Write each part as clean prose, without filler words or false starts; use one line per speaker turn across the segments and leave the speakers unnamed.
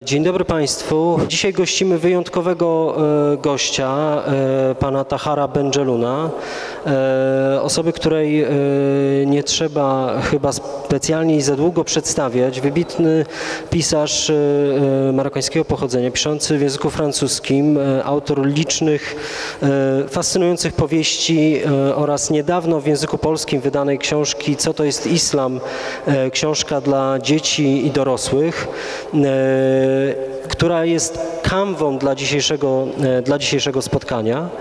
Dzień dobry Państwu. Dzisiaj gościmy wyjątkowego gościa, pana Tahara Benjellouna, osoby, której nie trzeba chyba specjalnie i za długo przedstawiać. Wybitny pisarz marokańskiego pochodzenia, piszący w języku francuskim, autor licznych, fascynujących powieści oraz niedawno w języku polskim wydanej książki "Co to jest islam?", książka dla dzieci i dorosłych, która jest kanwą dla dzisiejszego spotkania.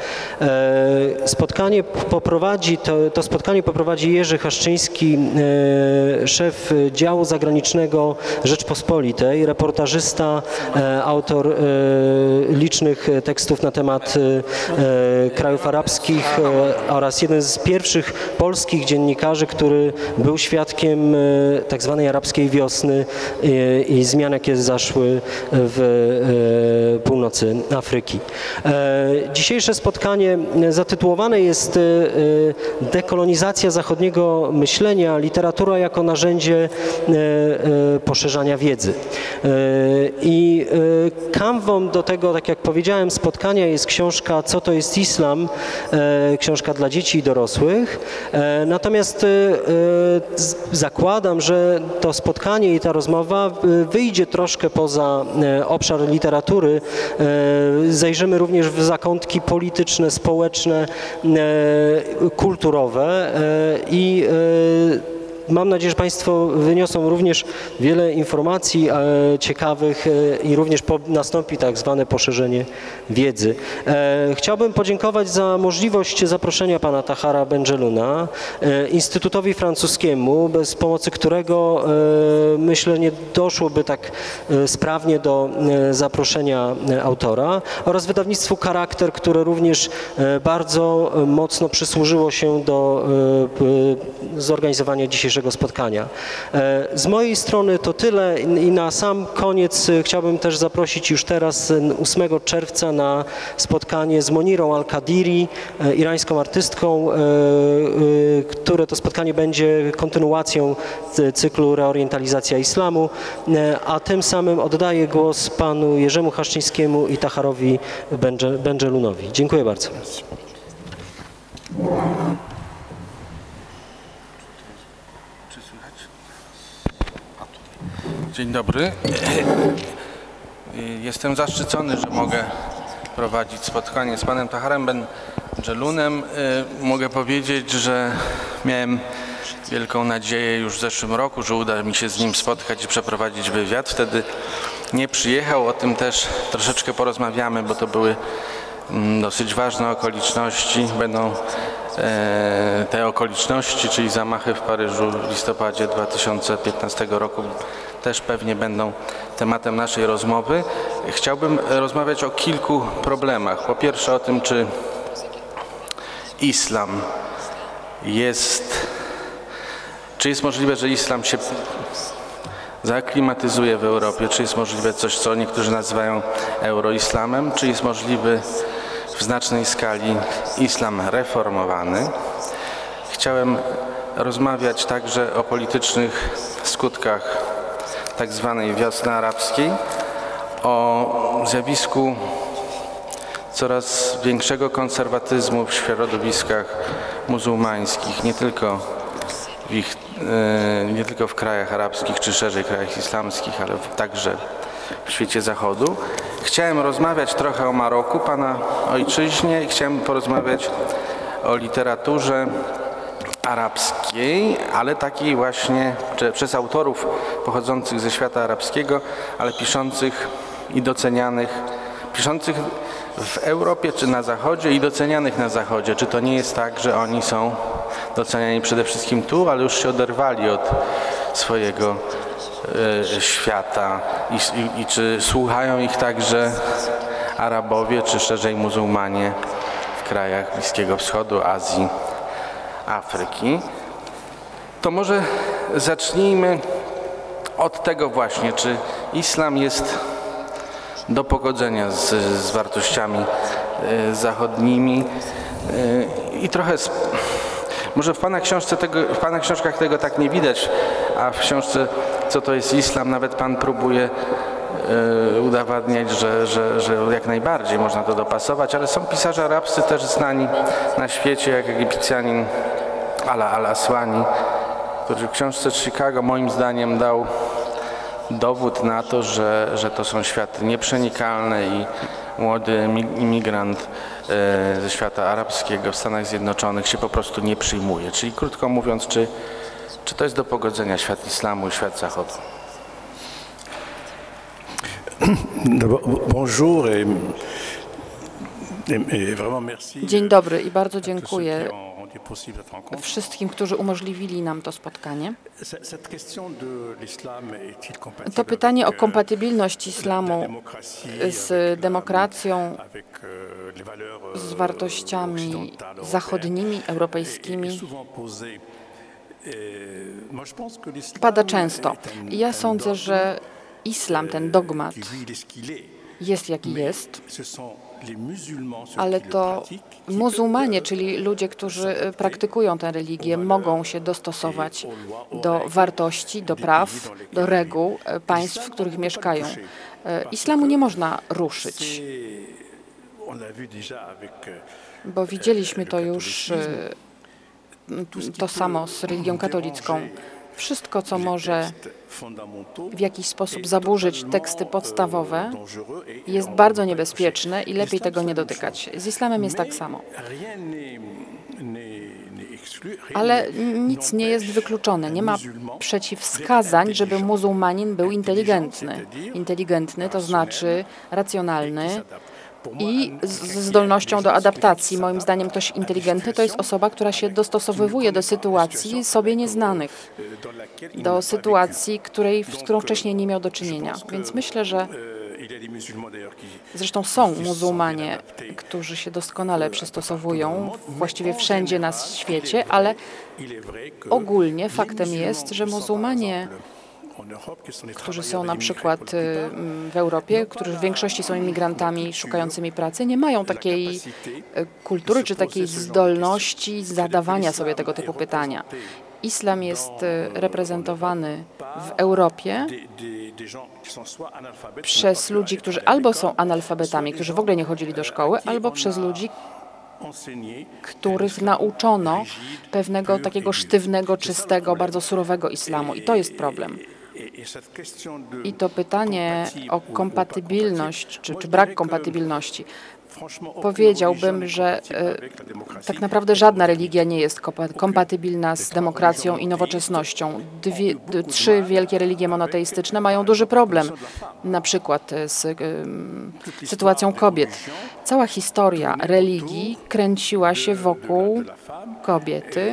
To spotkanie poprowadzi Jerzy Haszczyński, szef działu zagranicznego Rzeczpospolitej, reportażysta, autor licznych tekstów na temat krajów arabskich oraz jeden z pierwszych polskich dziennikarzy, który był świadkiem tak zwanej arabskiej wiosny i zmian, jakie zaszły w północy Afryki. Dzisiejsze spotkanie zatytułowane jest "Dekolonizacja zachodniego myślenia. Literatura jako narzędzie poszerzania wiedzy". I kanwą do tego, tak jak powiedziałem, spotkania jest książka "Co to jest islam?", książka dla dzieci i dorosłych. Natomiast zakładam, że to spotkanie i ta rozmowa wyjdzie troszkę poza obszar literatury. Zajrzymy również w zakątki polityczne, społeczne, kulturowe i mam nadzieję, że Państwo wyniosą również wiele informacji ciekawych i również nastąpi tak zwane poszerzenie wiedzy. Chciałbym podziękować za możliwość zaproszenia pana Tahara Benjellouna Instytutowi Francuskiemu, bez pomocy którego myślę nie doszłoby tak sprawnie do zaproszenia autora, oraz wydawnictwu Charakter, które również bardzo mocno przysłużyło się do zorganizowania dzisiejszego spotkania. Z mojej strony to tyle i na sam koniec chciałbym też zaprosić już teraz 8 czerwca na spotkanie z Monirą Al-Kadiri, irańską artystką, które to spotkanie będzie kontynuacją cyklu Reorientalizacja Islamu, a tym samym oddaję głos panu Jerzemu Haszczyńskiemu i Taharowi Benjellounowi. Dziękuję bardzo.
Dzień dobry. Jestem zaszczycony, że mogę prowadzić spotkanie z panem Taharem Benjellounem. Mogę powiedzieć, że miałem wielką nadzieję już w zeszłym roku, że uda mi się z nim spotkać i przeprowadzić wywiad. Wtedy nie przyjechał, o tym też troszeczkę porozmawiamy, bo to były dosyć ważne okoliczności. Będą te okoliczności, czyli zamachy w Paryżu w listopadzie 2015 roku, też pewnie będą tematem naszej rozmowy. Chciałbym rozmawiać o kilku problemach. Po pierwsze o tym, czy islam czy jest możliwe, że islam się zaaklimatyzuje w Europie, czy jest możliwe coś, co niektórzy nazywają euroislamem, czy jest możliwy w znacznej skali islam reformowany. Chciałem rozmawiać także o politycznych skutkach tak zwanej wiosny arabskiej, o zjawisku coraz większego konserwatyzmu w środowiskach muzułmańskich, nie tylko w krajach arabskich, czy szerzej krajach islamskich, ale także w świecie zachodu. Chciałem rozmawiać trochę o Maroku, pana ojczyźnie, i chciałem porozmawiać o literaturze arabskiej, ale takiej właśnie przez autorów pochodzących ze świata arabskiego, ale piszących i docenianych, piszących w Europie czy na Zachodzie i docenianych na Zachodzie. Czy to nie jest tak, że oni są doceniani przede wszystkim tu, ale już się oderwali od swojego świata i czy słuchają ich także Arabowie, czy szerzej muzułmanie w krajach Bliskiego Wschodu, Azji, Afryki? To może zacznijmy od tego właśnie, czy islam jest do pogodzenia z wartościami zachodnimi i trochę może w pana książkach tego tak nie widać, a w książce "Co to jest islam" nawet pan próbuje udowadniać, że jak najbardziej można to dopasować, ale są pisarze arabscy też znani na świecie, jak Egipcjanin al-Aswani, który w książce Chicago moim zdaniem dał dowód na to, że to są światy nieprzenikalne i młody imigrant ze świata arabskiego w Stanach Zjednoczonych się po prostu nie przyjmuje. Czyli krótko mówiąc, czy to jest do pogodzenia świat islamu i świat zachodu?
Dzień dobry i bardzo dziękuję wszystkim, którzy umożliwili nam to spotkanie. To pytanie o kompatybilność islamu z demokracją, z wartościami zachodnimi, europejskimi pada często. I ja sądzę, że islam, ten dogmat, jest jaki jest, ale to muzułmanie, czyli ludzie, którzy praktykują tę religię, mogą się dostosować do wartości, do praw, do reguł państw, w których mieszkają. Islamu nie można ruszyć, bo widzieliśmy to już to samo z religią katolicką. Wszystko, co może w jakiś sposób zaburzyć teksty podstawowe, jest bardzo niebezpieczne i lepiej tego nie dotykać. Z islamem jest tak samo. Ale nic nie jest wykluczone. Nie ma przeciwwskazań, żeby muzułmanin był inteligentny. Inteligentny to znaczy racjonalny i ze zdolnością do adaptacji. Moim zdaniem ktoś inteligentny to jest osoba, która się dostosowywuje do sytuacji sobie nieznanych, do sytuacji, z którą wcześniej nie miał do czynienia. Więc myślę, że zresztą są muzułmanie, którzy się doskonale przystosowują właściwie wszędzie na świecie, ale ogólnie faktem jest, że muzułmanie, którzy są na przykład w Europie, którzy w większości są imigrantami szukającymi pracy, nie mają takiej kultury czy takiej zdolności zadawania sobie tego typu pytania. Islam jest reprezentowany w Europie przez ludzi, którzy albo są analfabetami, którzy w ogóle nie chodzili do szkoły, albo przez ludzi, których nauczono pewnego takiego sztywnego, czystego, bardzo surowego islamu. I to jest problem. I to pytanie o kompatybilność, czy brak kompatybilności. Powiedziałbym, że tak naprawdę żadna religia nie jest kompatybilna z demokracją i nowoczesnością. Trzy wielkie religie monoteistyczne mają duży problem, na przykład z sytuacją kobiet. Cała historia religii kręciła się wokół kobiety,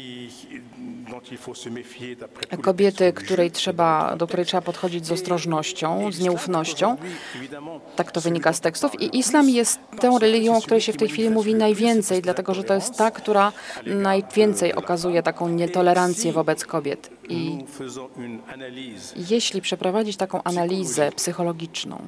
do której trzeba podchodzić z ostrożnością, z nieufnością. Tak to wynika z tekstów. I islam jest tą religią, o której się w tej chwili mówi najwięcej, dlatego że to jest ta, która najwięcej okazuje taką nietolerancję wobec kobiet. I jeśli przeprowadzić taką analizę psychologiczną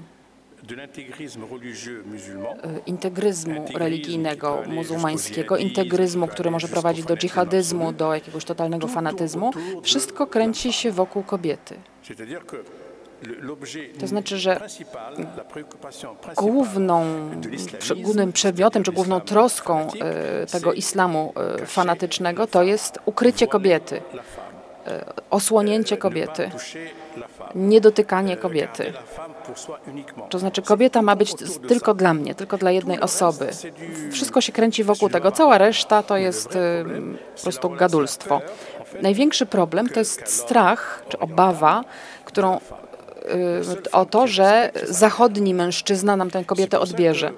integryzmu religijnego muzułmańskiego, integryzmu, który może prowadzić do dżihadyzmu, do jakiegoś totalnego fanatyzmu, wszystko kręci się wokół kobiety. To znaczy, że głównym przedmiotem, czy główną troską tego islamu fanatycznego to jest ukrycie kobiety, osłonięcie kobiety, niedotykanie kobiety. To znaczy kobieta ma być tylko dla mnie, tylko dla jednej osoby. Wszystko się kręci wokół tego. Cała reszta to jest po prostu gadulstwo. Największy problem to jest strach, czy obawa, o to, że zachodni mężczyzna nam tę kobietę odbierze.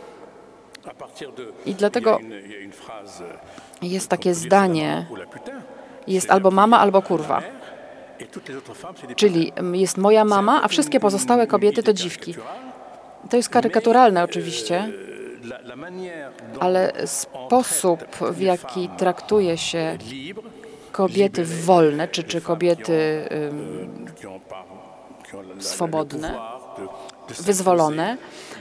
I dlatego jest takie zdanie, jest albo mama, albo kurwa. Czyli jest moja mama, a wszystkie pozostałe kobiety to dziwki. To jest karykaturalne oczywiście, ale sposób, w jaki traktuje się kobiety wolne, czy kobiety swobodne, wyzwolone,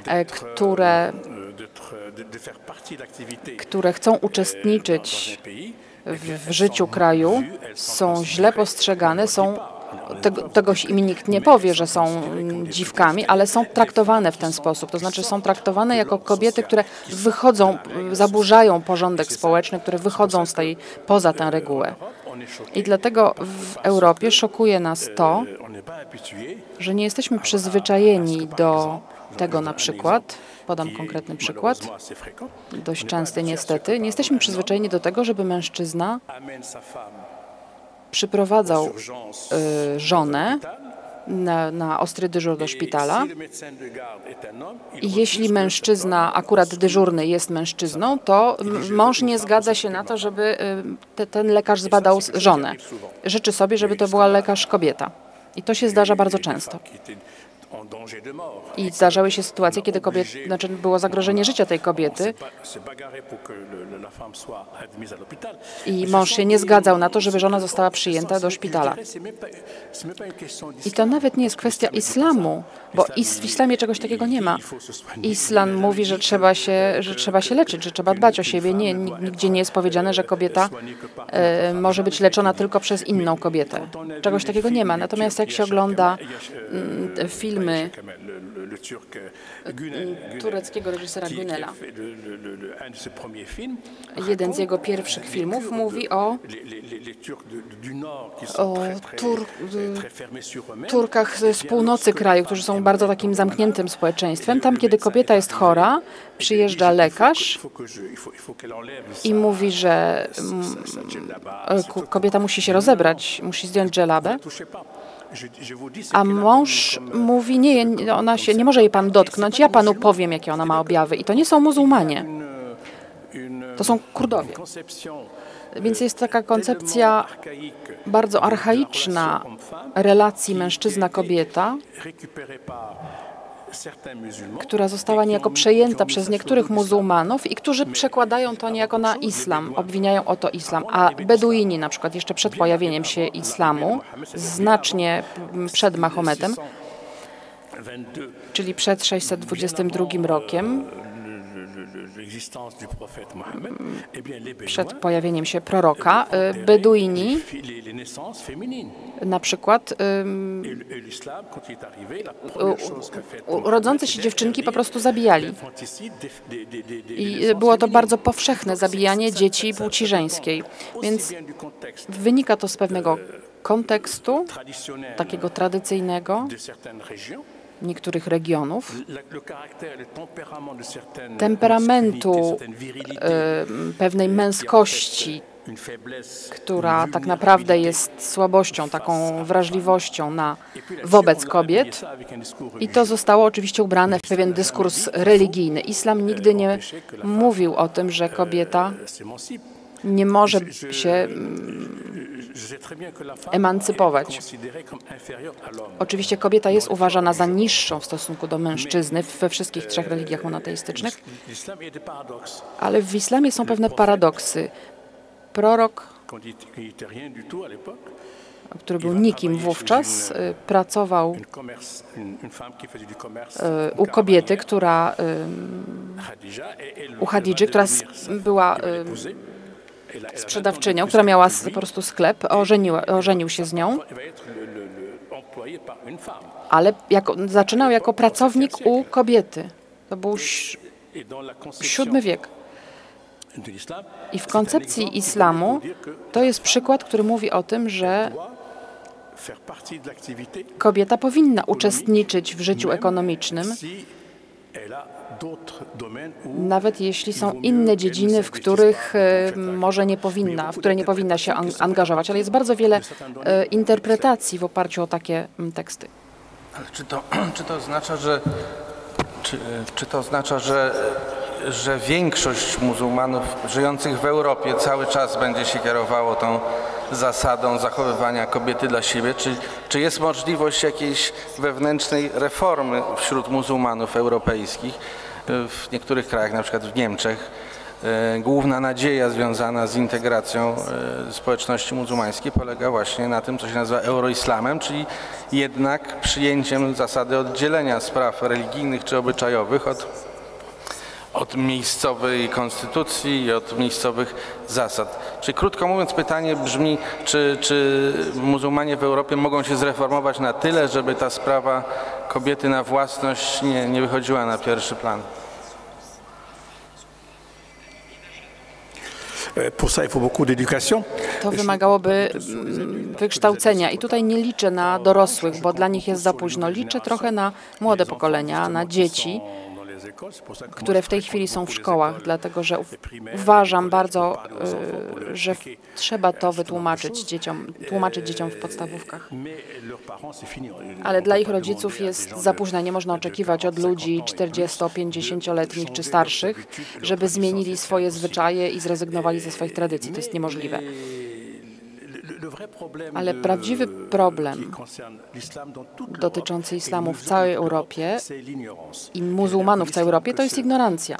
które chcą uczestniczyć w życiu kraju, są źle postrzegane, są tegoś im nikt nie powie, że są dziwkami, ale są traktowane w ten sposób. To znaczy są traktowane jako kobiety, które wychodzą, zaburzają porządek społeczny, które wychodzą poza tę regułę. I dlatego w Europie szokuje nas to, że nie jesteśmy przyzwyczajeni do tego na przykład, podam konkretny przykład, dość częsty niestety, nie jesteśmy przyzwyczajeni do tego, żeby mężczyzna przyprowadzał żonę na ostry dyżur do szpitala i jeśli mężczyzna, akurat dyżurny jest mężczyzną, to mąż nie zgadza się na to, żeby ten lekarz zbadał żonę. Życzy sobie, żeby to była lekarz kobieta. I to się zdarza bardzo często. I zdarzały się sytuacje, kiedy było zagrożenie życia tej kobiety i mąż się nie zgadzał na to, żeby żona została przyjęta do szpitala. I to nawet nie jest kwestia islamu, bo w islamie czegoś takiego nie ma. Islam mówi, że trzeba się leczyć, że trzeba dbać o siebie. Nigdzie nie jest powiedziane, że kobieta może być leczona tylko przez inną kobietę. Czegoś takiego nie ma. Natomiast jak się ogląda filmy tureckiego reżysera Günela. Jeden z jego pierwszych filmów mówi o Turkach z północy kraju, którzy są bardzo takim zamkniętym społeczeństwem. Tam, kiedy kobieta jest chora, przyjeżdża lekarz i mówi, że kobieta musi się rozebrać, musi zdjąć dżelabę. A mąż mówi, nie może jej pan dotknąć, ja panu powiem, jakie ona ma objawy. I to nie są muzułmanie, to są Kurdowie. Więc jest taka koncepcja bardzo archaiczna relacji mężczyzna-kobieta, która została niejako przejęta przez niektórych muzułmanów i którzy przekładają to niejako na islam, obwiniają o to islam. A Beduini na przykład jeszcze przed pojawieniem się islamu, znacznie przed Mahometem, czyli przed 622 rokiem, przed pojawieniem się proroka, Beduini na przykład rodzące się dziewczynki po prostu zabijali. I było to bardzo powszechne zabijanie dzieci płci żeńskiej. Więc wynika to z pewnego kontekstu, takiego tradycyjnego, niektórych regionów, temperamentu, pewnej męskości, która tak naprawdę jest słabością, taką wrażliwością wobec kobiet. I to zostało oczywiście ubrane w pewien dyskurs religijny. Islam nigdy nie mówił o tym, że kobieta nie może się emancypować. Oczywiście kobieta jest uważana za niższą w stosunku do mężczyzny we wszystkich trzech religiach monoteistycznych, ale w islamie są pewne paradoksy. Prorok, który był nikim wówczas, pracował u kobiety, u Chadidży, która była sprzedawczynią, która miała po prostu sklep, ożenił się z nią, ale zaczynał jako pracownik u kobiety. To był VII wiek. I w koncepcji islamu to jest przykład, który mówi o tym, że kobieta powinna uczestniczyć w życiu ekonomicznym, nawet jeśli są inne dziedziny, w których może nie powinna, w które nie powinna się angażować, ale jest bardzo wiele interpretacji w oparciu o takie teksty.
Ale czy to oznacza, że większość muzułmanów żyjących w Europie cały czas będzie się kierowało tą zasadą zachowywania kobiety dla siebie? Czy jest możliwość jakiejś wewnętrznej reformy wśród muzułmanów europejskich? W niektórych krajach, na przykład w Niemczech, główna nadzieja związana z integracją społeczności muzułmańskiej polega właśnie na tym, co się nazywa euroislamem, czyli jednak przyjęciem zasady oddzielenia spraw religijnych czy obyczajowych od miejscowej konstytucji i od miejscowych zasad. Czyli krótko mówiąc, pytanie brzmi, czy muzułmanie w Europie mogą się zreformować na tyle, żeby ta sprawa kobiety na własność nie wychodziła na pierwszy plan?
To wymagałoby wykształcenia i tutaj nie liczę na dorosłych, bo dla nich jest za późno. Liczę trochę na młode pokolenia, na dzieci, które w tej chwili są w szkołach, dlatego że uważam bardzo, że trzeba to tłumaczyć dzieciom w podstawówkach. Ale dla ich rodziców jest za późno. Nie można oczekiwać od ludzi 40-50-letnich czy starszych, żeby zmienili swoje zwyczaje i zrezygnowali ze swoich tradycji. To jest niemożliwe. Ale prawdziwy problem dotyczący islamu w całej Europie i muzułmanów w całej Europie to jest ignorancja.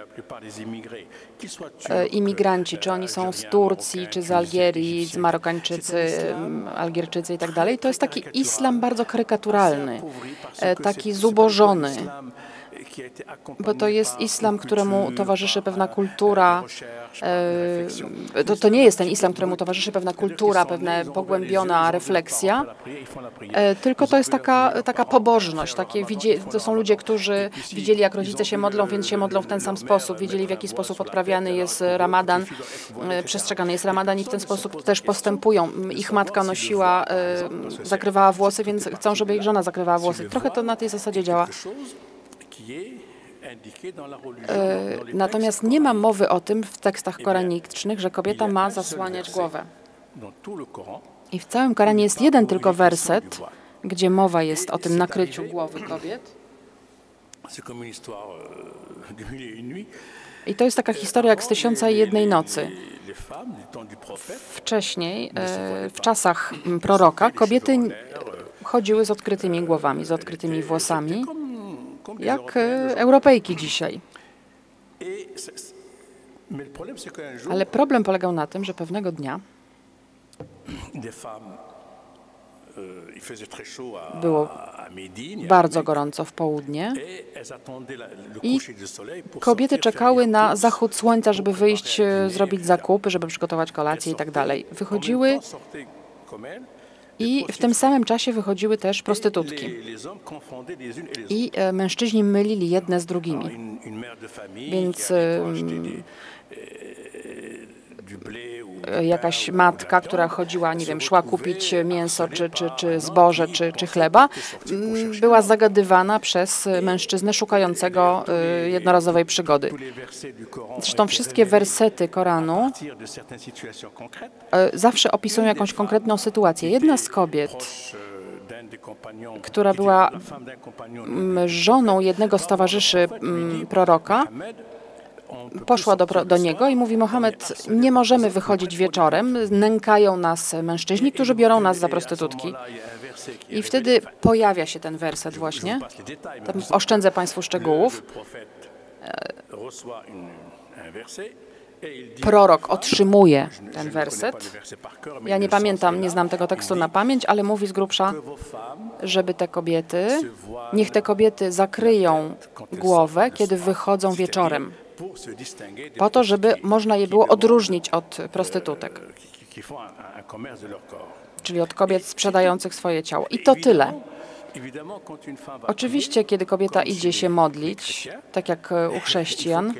Imigranci, czy oni są z Turcji, czy z Algierii, z Marokańczycy, Algierczycy i tak dalej, to jest taki islam bardzo karykaturalny, taki zubożony. Bo to jest islam, któremu towarzyszy pewna kultura. To nie jest ten islam, któremu towarzyszy pewna kultura, pewna pogłębiona refleksja, tylko to jest taka pobożność. To są ludzie, którzy widzieli, jak rodzice się modlą, więc się modlą w ten sam sposób. Wiedzieli, w jaki sposób odprawiany jest Ramadan, przestrzegany jest Ramadan i w ten sposób też postępują. Ich matka zakrywała włosy, więc chcą, żeby ich żona zakrywała włosy. Trochę to na tej zasadzie działa. Natomiast nie ma mowy o tym w tekstach koranicznych, że kobieta ma zasłaniać głowę. I w całym Koranie jest jeden tylko werset, gdzie mowa jest o tym nakryciu głowy kobiet. I to jest taka historia jak z 1001 nocy. Wcześniej, w czasach proroka, kobiety chodziły z odkrytymi głowami, z odkrytymi włosami, jak Europejki dzisiaj. Ale problem polegał na tym, że pewnego dnia było bardzo gorąco w południe i kobiety czekały na zachód słońca, żeby wyjść, zrobić zakupy, żeby przygotować kolację i tak dalej. Wychodziły i w tym samym czasie wychodziły też prostytutki. I mężczyźni mylili jedne z drugimi. Więc jakaś matka, która chodziła, nie wiem, szła kupić mięso, czy zboże, czy chleba, była zagadywana przez mężczyznę szukającego jednorazowej przygody. Zresztą wszystkie wersety Koranu zawsze opisują jakąś konkretną sytuację. Jedna z kobiet, która była żoną jednego z towarzyszy proroka, poszła do niego i mówi: Mohamed, nie możemy wychodzić wieczorem, nękają nas mężczyźni, którzy biorą nas za prostytutki. I wtedy pojawia się ten werset właśnie. Tam oszczędzę Państwu szczegółów. Prorok otrzymuje ten werset. Ja nie pamiętam, nie znam tego tekstu na pamięć, ale mówi z grubsza, żeby niech te kobiety zakryją głowę, kiedy wychodzą wieczorem, po to, żeby można je było odróżnić od prostytutek, czyli od kobiet sprzedających swoje ciało. I to tyle. Oczywiście, kiedy kobieta idzie się modlić, tak jak u chrześcijan,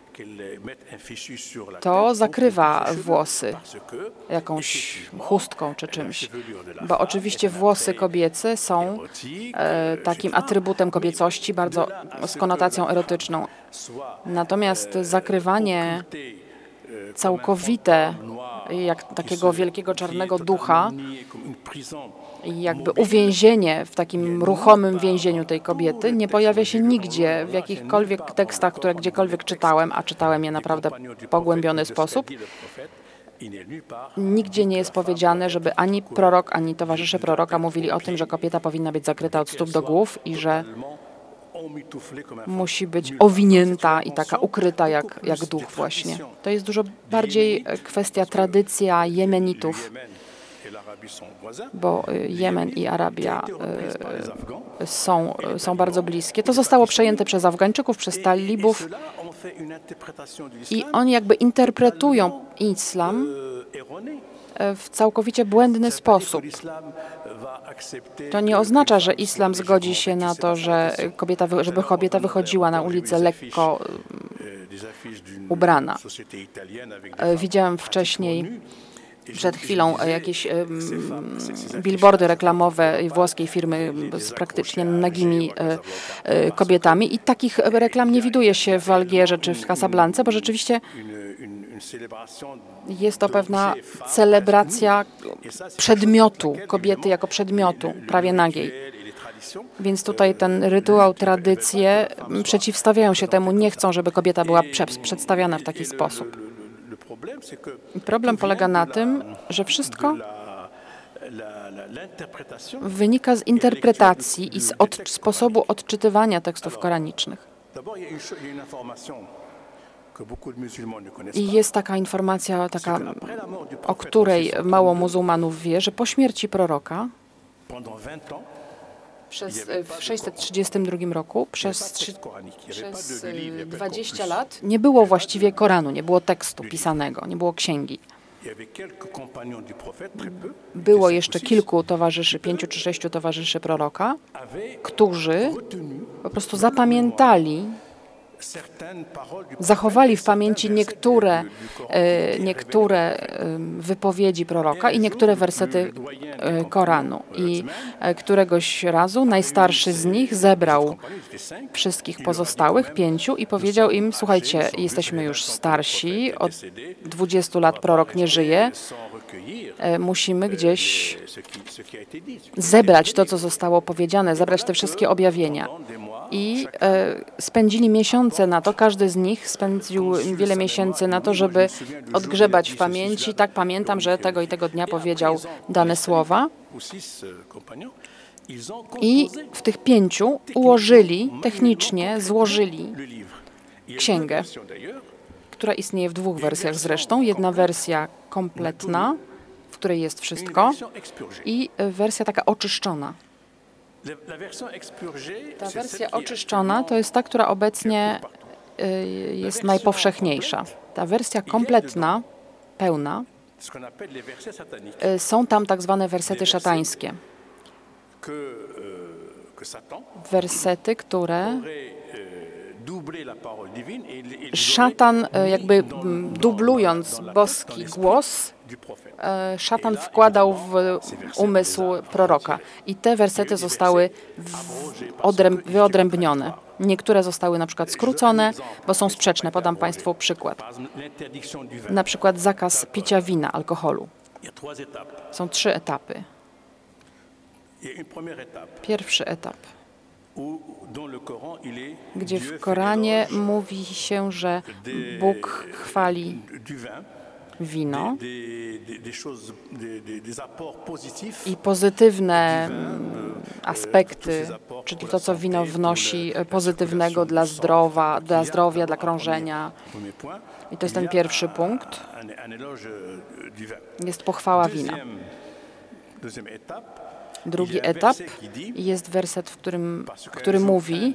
to zakrywa włosy jakąś chustką czy czymś, bo oczywiście włosy kobiece są takim atrybutem kobiecości, bardzo z konotacją erotyczną. Natomiast zakrywanie całkowite, jak takiego wielkiego czarnego ducha, i jakby uwięzienie w takim ruchomym więzieniu tej kobiety nie pojawia się nigdzie w jakichkolwiek tekstach, które gdziekolwiek czytałem, a czytałem je naprawdę w pogłębiony sposób. Nigdzie nie jest powiedziane, żeby ani prorok, ani towarzysze proroka mówili o tym, że kobieta powinna być zakryta od stóp do głów i że musi być owinięta i taka ukryta jak duch właśnie. To jest dużo bardziej kwestia tradycja Jemenitów. bo Jemen i Arabia są bardzo bliskie. To zostało przejęte przez Afgańczyków, przez talibów i oni jakby interpretują islam w całkowicie błędny sposób. To nie oznacza, że islam zgodzi się na to, żeby kobieta wychodziła na ulicę lekko ubrana. Widziałem wcześniej, przed chwilą, jakieś billboardy reklamowe włoskiej firmy z praktycznie nagimi kobietami i takich reklam nie widuje się w Algierze czy w Casablance, bo rzeczywiście jest to pewna celebracja przedmiotu, kobiety jako przedmiotu, prawie nagiej. Więc tutaj ten rytuał, tradycje przeciwstawiają się temu, nie chcą, żeby kobieta była przedstawiana w taki sposób. Problem polega na tym, że wszystko wynika z interpretacji i z sposobu odczytywania tekstów koranicznych. I jest taka informacja, o której mało muzułmanów wie, że po śmierci proroka w 632 roku przez 20 lat nie było właściwie Koranu, nie było tekstu pisanego, nie było księgi. Było jeszcze kilku towarzyszy, 5 czy 6 towarzyszy proroka, którzy po prostu zapamiętali, zachowali w pamięci niektóre wypowiedzi proroka i niektóre wersety Koranu. I któregoś razu najstarszy z nich zebrał wszystkich pozostałych 5 i powiedział im: słuchajcie, jesteśmy już starsi, od 20 lat prorok nie żyje, musimy gdzieś zebrać to, co zostało powiedziane, zebrać te wszystkie objawienia. I spędzili miesiące na to, każdy z nich spędził wiele miesięcy na to, żeby odgrzebać w pamięci. Tak, pamiętam, że tego i tego dnia powiedział dane słowa. I w tych 5 technicznie złożyli księgę, która istnieje w 2 wersjach zresztą. Jedna wersja kompletna, w której jest wszystko, i wersja taka oczyszczona. Ta wersja oczyszczona to jest ta, która obecnie jest najpowszechniejsza. Ta wersja kompletna, pełna, są tam tak zwane wersety szatańskie. Wersety, które szatan, jakby dublując boski głos, szatan wkładał w umysł proroka. I te wersety zostały wyodrębnione. Niektóre zostały na przykład skrócone, bo są sprzeczne. Podam Państwu przykład. Na przykład zakaz picia wina, alkoholu. Są 3 etapy. Pierwszy etap, gdzie w Koranie mówi się, że Bóg chwali wino i pozytywne aspekty, czyli to, co wino wnosi pozytywnego dla zdrowia, dla krążenia. I to jest ten pierwszy punkt. Jest pochwała wina. Drugi etap jest werset, który mówi,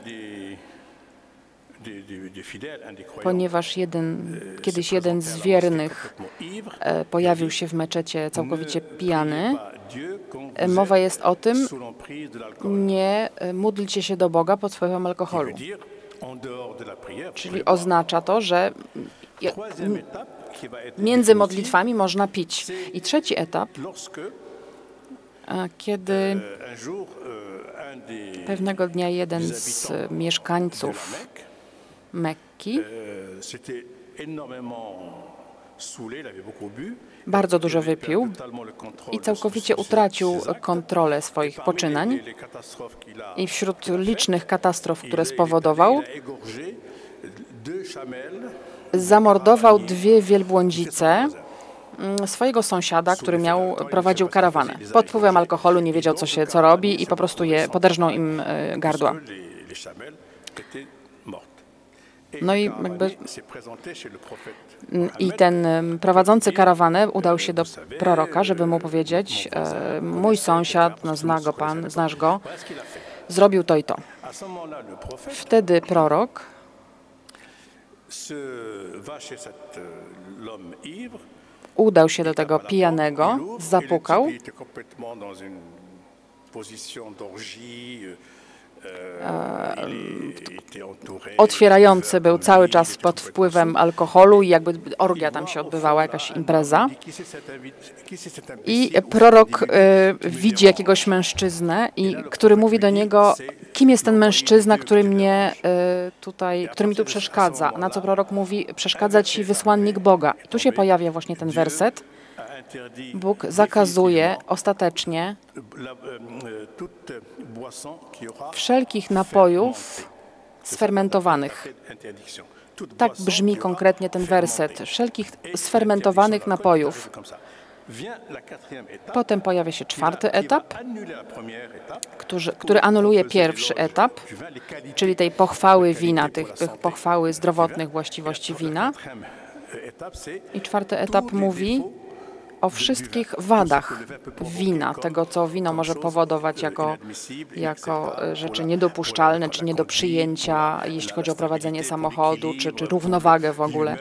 ponieważ kiedyś jeden z wiernych pojawił się w meczecie całkowicie pijany. Mowa jest o tym, nie módlcie się do Boga pod wpływem alkoholu. Czyli oznacza to, że między modlitwami można pić. I trzeci etap, kiedy pewnego dnia jeden z mieszkańców Mekki bardzo dużo wypił i całkowicie utracił kontrolę swoich poczynań. I wśród licznych katastrof, które spowodował, zamordował 2 wielbłądzice swojego sąsiada, który prowadził karawanę. Pod wpływem alkoholu nie wiedział, co robi i po prostu poderżnął im gardła. No i jakby ten prowadzący karawanę udał się do proroka, żeby mu powiedzieć, mój sąsiad, no zna go pan, znasz go, zrobił to i to. Wtedy prorok udał się do tego pijanego, zapukał, otwierający był cały czas pod wpływem alkoholu i jakby orgia tam się odbywała, jakaś impreza. I prorok widzi jakiegoś mężczyznę, który mówi do niego, kim jest ten mężczyzna, który mi tu przeszkadza. Na co prorok mówi, przeszkadza ci wysłannik Boga. I tu się pojawia właśnie ten werset. Bóg zakazuje ostatecznie wszelkich napojów sfermentowanych. Tak brzmi konkretnie ten werset. Wszelkich sfermentowanych napojów. Potem pojawia się czwarty etap, który anuluje pierwszy etap, czyli tej pochwały wina, tych pochwały zdrowotnych właściwości wina. I czwarty etap mówi o wszystkich wadach wina, tego co wino może powodować jako rzeczy niedopuszczalne, czy nie do przyjęcia, jeśli chodzi o prowadzenie samochodu, czy równowagę w ogóle,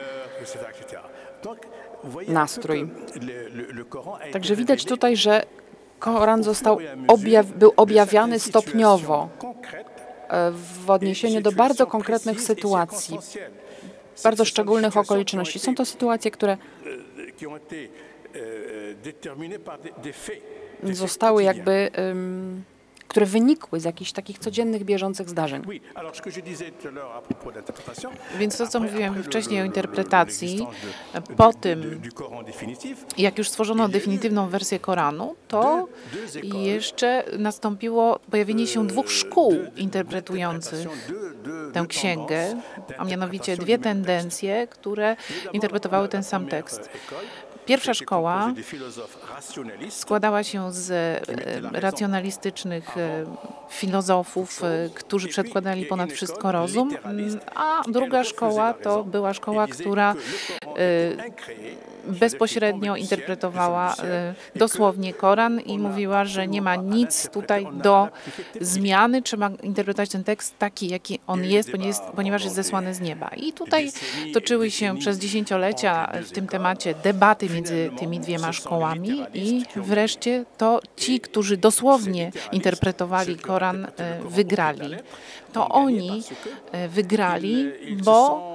nastrój. Także widać tutaj, że Koran był objawiany stopniowo w odniesieniu do bardzo konkretnych sytuacji, bardzo szczególnych okoliczności. Są to sytuacje, które zostały jakby, które wynikły z jakichś takich codziennych, bieżących zdarzeń.
Więc to, co mówiłem wcześniej o interpretacji, po tym, jak już stworzono definitywną wersję Koranu, to jeszcze nastąpiło pojawienie się dwóch szkół interpretujących tę księgę, a mianowicie dwie tendencje, które interpretowały ten sam tekst. Pierwsza szkoła składała się z racjonalistycznych filozofów, którzy przedkładali ponad wszystko rozum, a druga szkoła to była szkoła, która bezpośrednio interpretowała dosłownie Koran i mówiła, że nie ma nic tutaj do zmiany, trzeba interpretować ten tekst taki, jaki on jest, ponieważ jest zesłany z nieba. I tutaj toczyły się przez dziesięciolecia w tym temacie debaty między tymi dwiema szkołami i wreszcie to ci, którzy dosłownie interpretowali Koran, wygrali. To oni wygrali, bo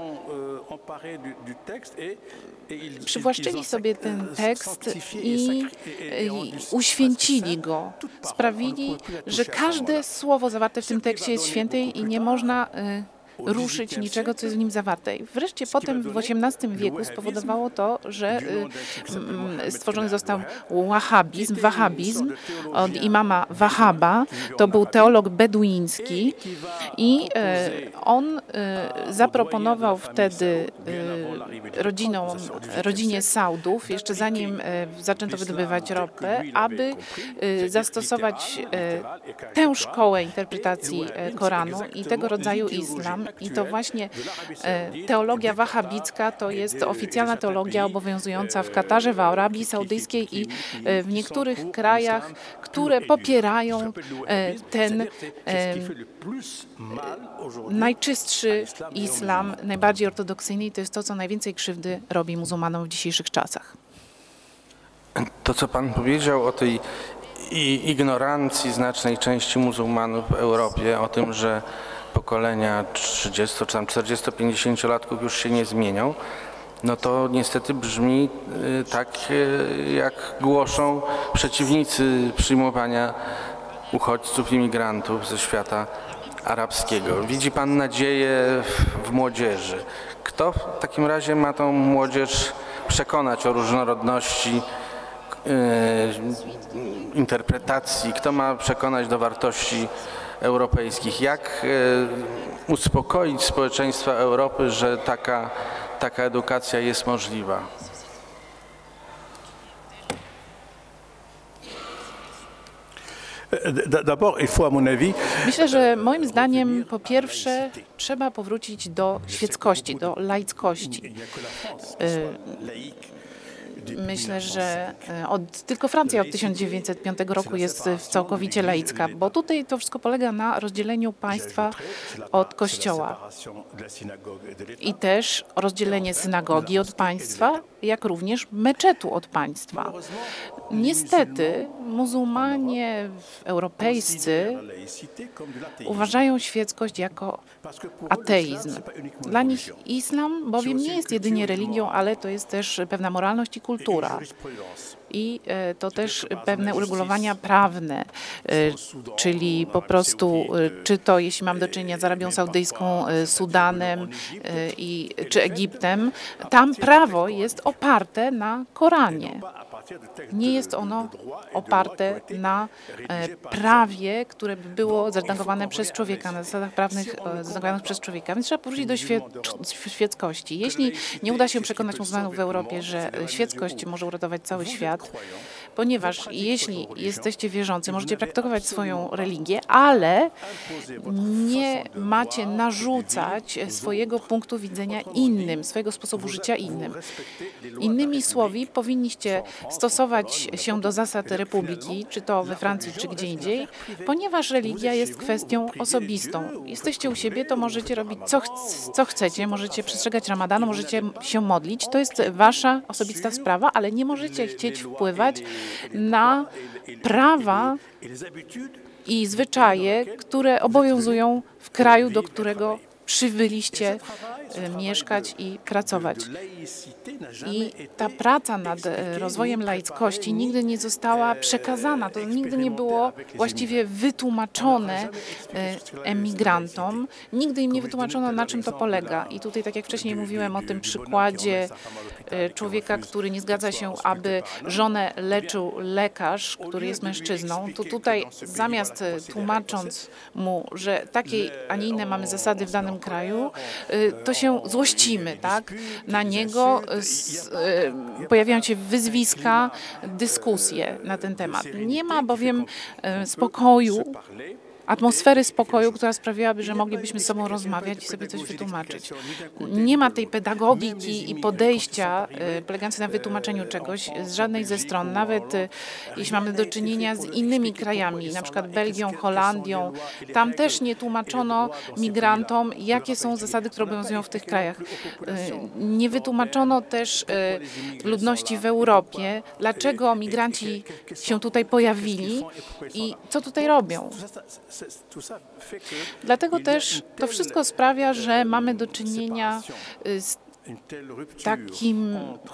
przywłaszczyli sobie ten tekst i uświęcili go. Sprawili, że każde słowo zawarte w tym tekście jest święte i nie można ruszyć niczego, co jest w nim zawarte. I wreszcie potem w XVIII wieku spowodowało to, że stworzony został wahhabizm od imama Wahhaba. To był teolog beduiński i on zaproponował wtedy rodzinie Saudów, jeszcze zanim zaczęto wydobywać ropę, aby zastosować tę szkołę interpretacji Koranu i tego rodzaju islam. I to właśnie teologia wahhabicka to jest oficjalna teologia obowiązująca w Katarze, w Arabii Saudyjskiej i w niektórych krajach, które popierają ten najczystszy islam, najbardziej ortodoksyjny i to jest to, co najwięcej krzywdy robi muzułmanom w dzisiejszych czasach.
To, co pan powiedział o tej ignorancji znacznej części muzułmanów w Europie, o tym, że pokolenia 30 czy tam 40-50-latków już się nie zmienią, no to niestety brzmi tak, jak głoszą przeciwnicy przyjmowania uchodźców, imigrantów ze świata arabskiego. Widzi pan nadzieję w młodzieży. Kto w takim razie ma tą młodzież przekonać o różnorodności interpretacji? Kto ma przekonać do wartości europejskich? Jak uspokoić społeczeństwa Europy, że taka edukacja jest możliwa?
Myślę, że moim zdaniem po pierwsze trzeba powrócić do świeckości, do laickości. Myślę, że tylko Francja od 1905 roku jest całkowicie laicka, bo tutaj to wszystko polega na rozdzieleniu państwa od kościoła i też rozdzielenie synagogi od państwa, jak również meczetu od państwa. Niestety muzułmanie europejscy uważają świeckość jako ateizm. Dla nich islam bowiem nie jest jedynie religią, ale to jest też pewna moralność i kultura. I to też pewne uregulowania prawne, czyli po prostu, czy to jeśli mam do czynienia z Arabią Saudyjską, Sudanem czy Egiptem, tam prawo jest oparte na Koranie. Nie jest ono oparte na prawie, które by było zredagowane przez człowieka, na zasadach prawnych zredagowanych przez człowieka. Więc trzeba powrócić do świeckości. Jeśli nie uda się przekonać muzułmanów w Europie, że świeckość może uratować cały świat, ponieważ jeśli jesteście wierzący, możecie praktykować swoją religię, ale nie macie narzucać swojego punktu widzenia innym, swojego sposobu życia innym. Innymi słowy, powinniście stosować się do zasad republiki, czy to we Francji, czy gdzie indziej, ponieważ religia jest kwestią osobistą. Jesteście u siebie, to możecie robić co chcecie, możecie przestrzegać ramadanu, możecie się modlić, to jest wasza osobista sprawa, ale nie możecie chcieć wpływać na prawa i zwyczaje, które obowiązują w kraju, do którego przybyliście mieszkać i pracować. I ta praca nad rozwojem laickości nigdy nie została przekazana, to nigdy nie było właściwie wytłumaczone emigrantom, nigdy im nie wytłumaczono, na czym to polega. I tutaj, tak jak wcześniej mówiłem o tym przykładzie człowieka, który nie zgadza się, aby żonę leczył lekarz, który jest mężczyzną, to tutaj zamiast tłumacząc mu, że takie, a nie inne mamy zasady w danym kraju, to się złościmy, tak? Na niego pojawiają się wyzwiska, dyskusje na ten temat. Nie ma bowiem spokoju, atmosfery spokoju, która sprawiłaby, że moglibyśmy z sobą rozmawiać i sobie coś wytłumaczyć. Nie ma tej pedagogiki i podejścia polegającej na wytłumaczeniu czegoś z żadnej ze stron, nawet jeśli mamy do czynienia z innymi krajami, na przykład Belgią, Holandią, tam też nie tłumaczono migrantom, jakie są zasady, które obowiązują w tych krajach. Nie wytłumaczono też ludności w Europie, dlaczego migranci się tutaj pojawili i co tutaj robią. Dlatego też to wszystko sprawia, że mamy do czynienia z takim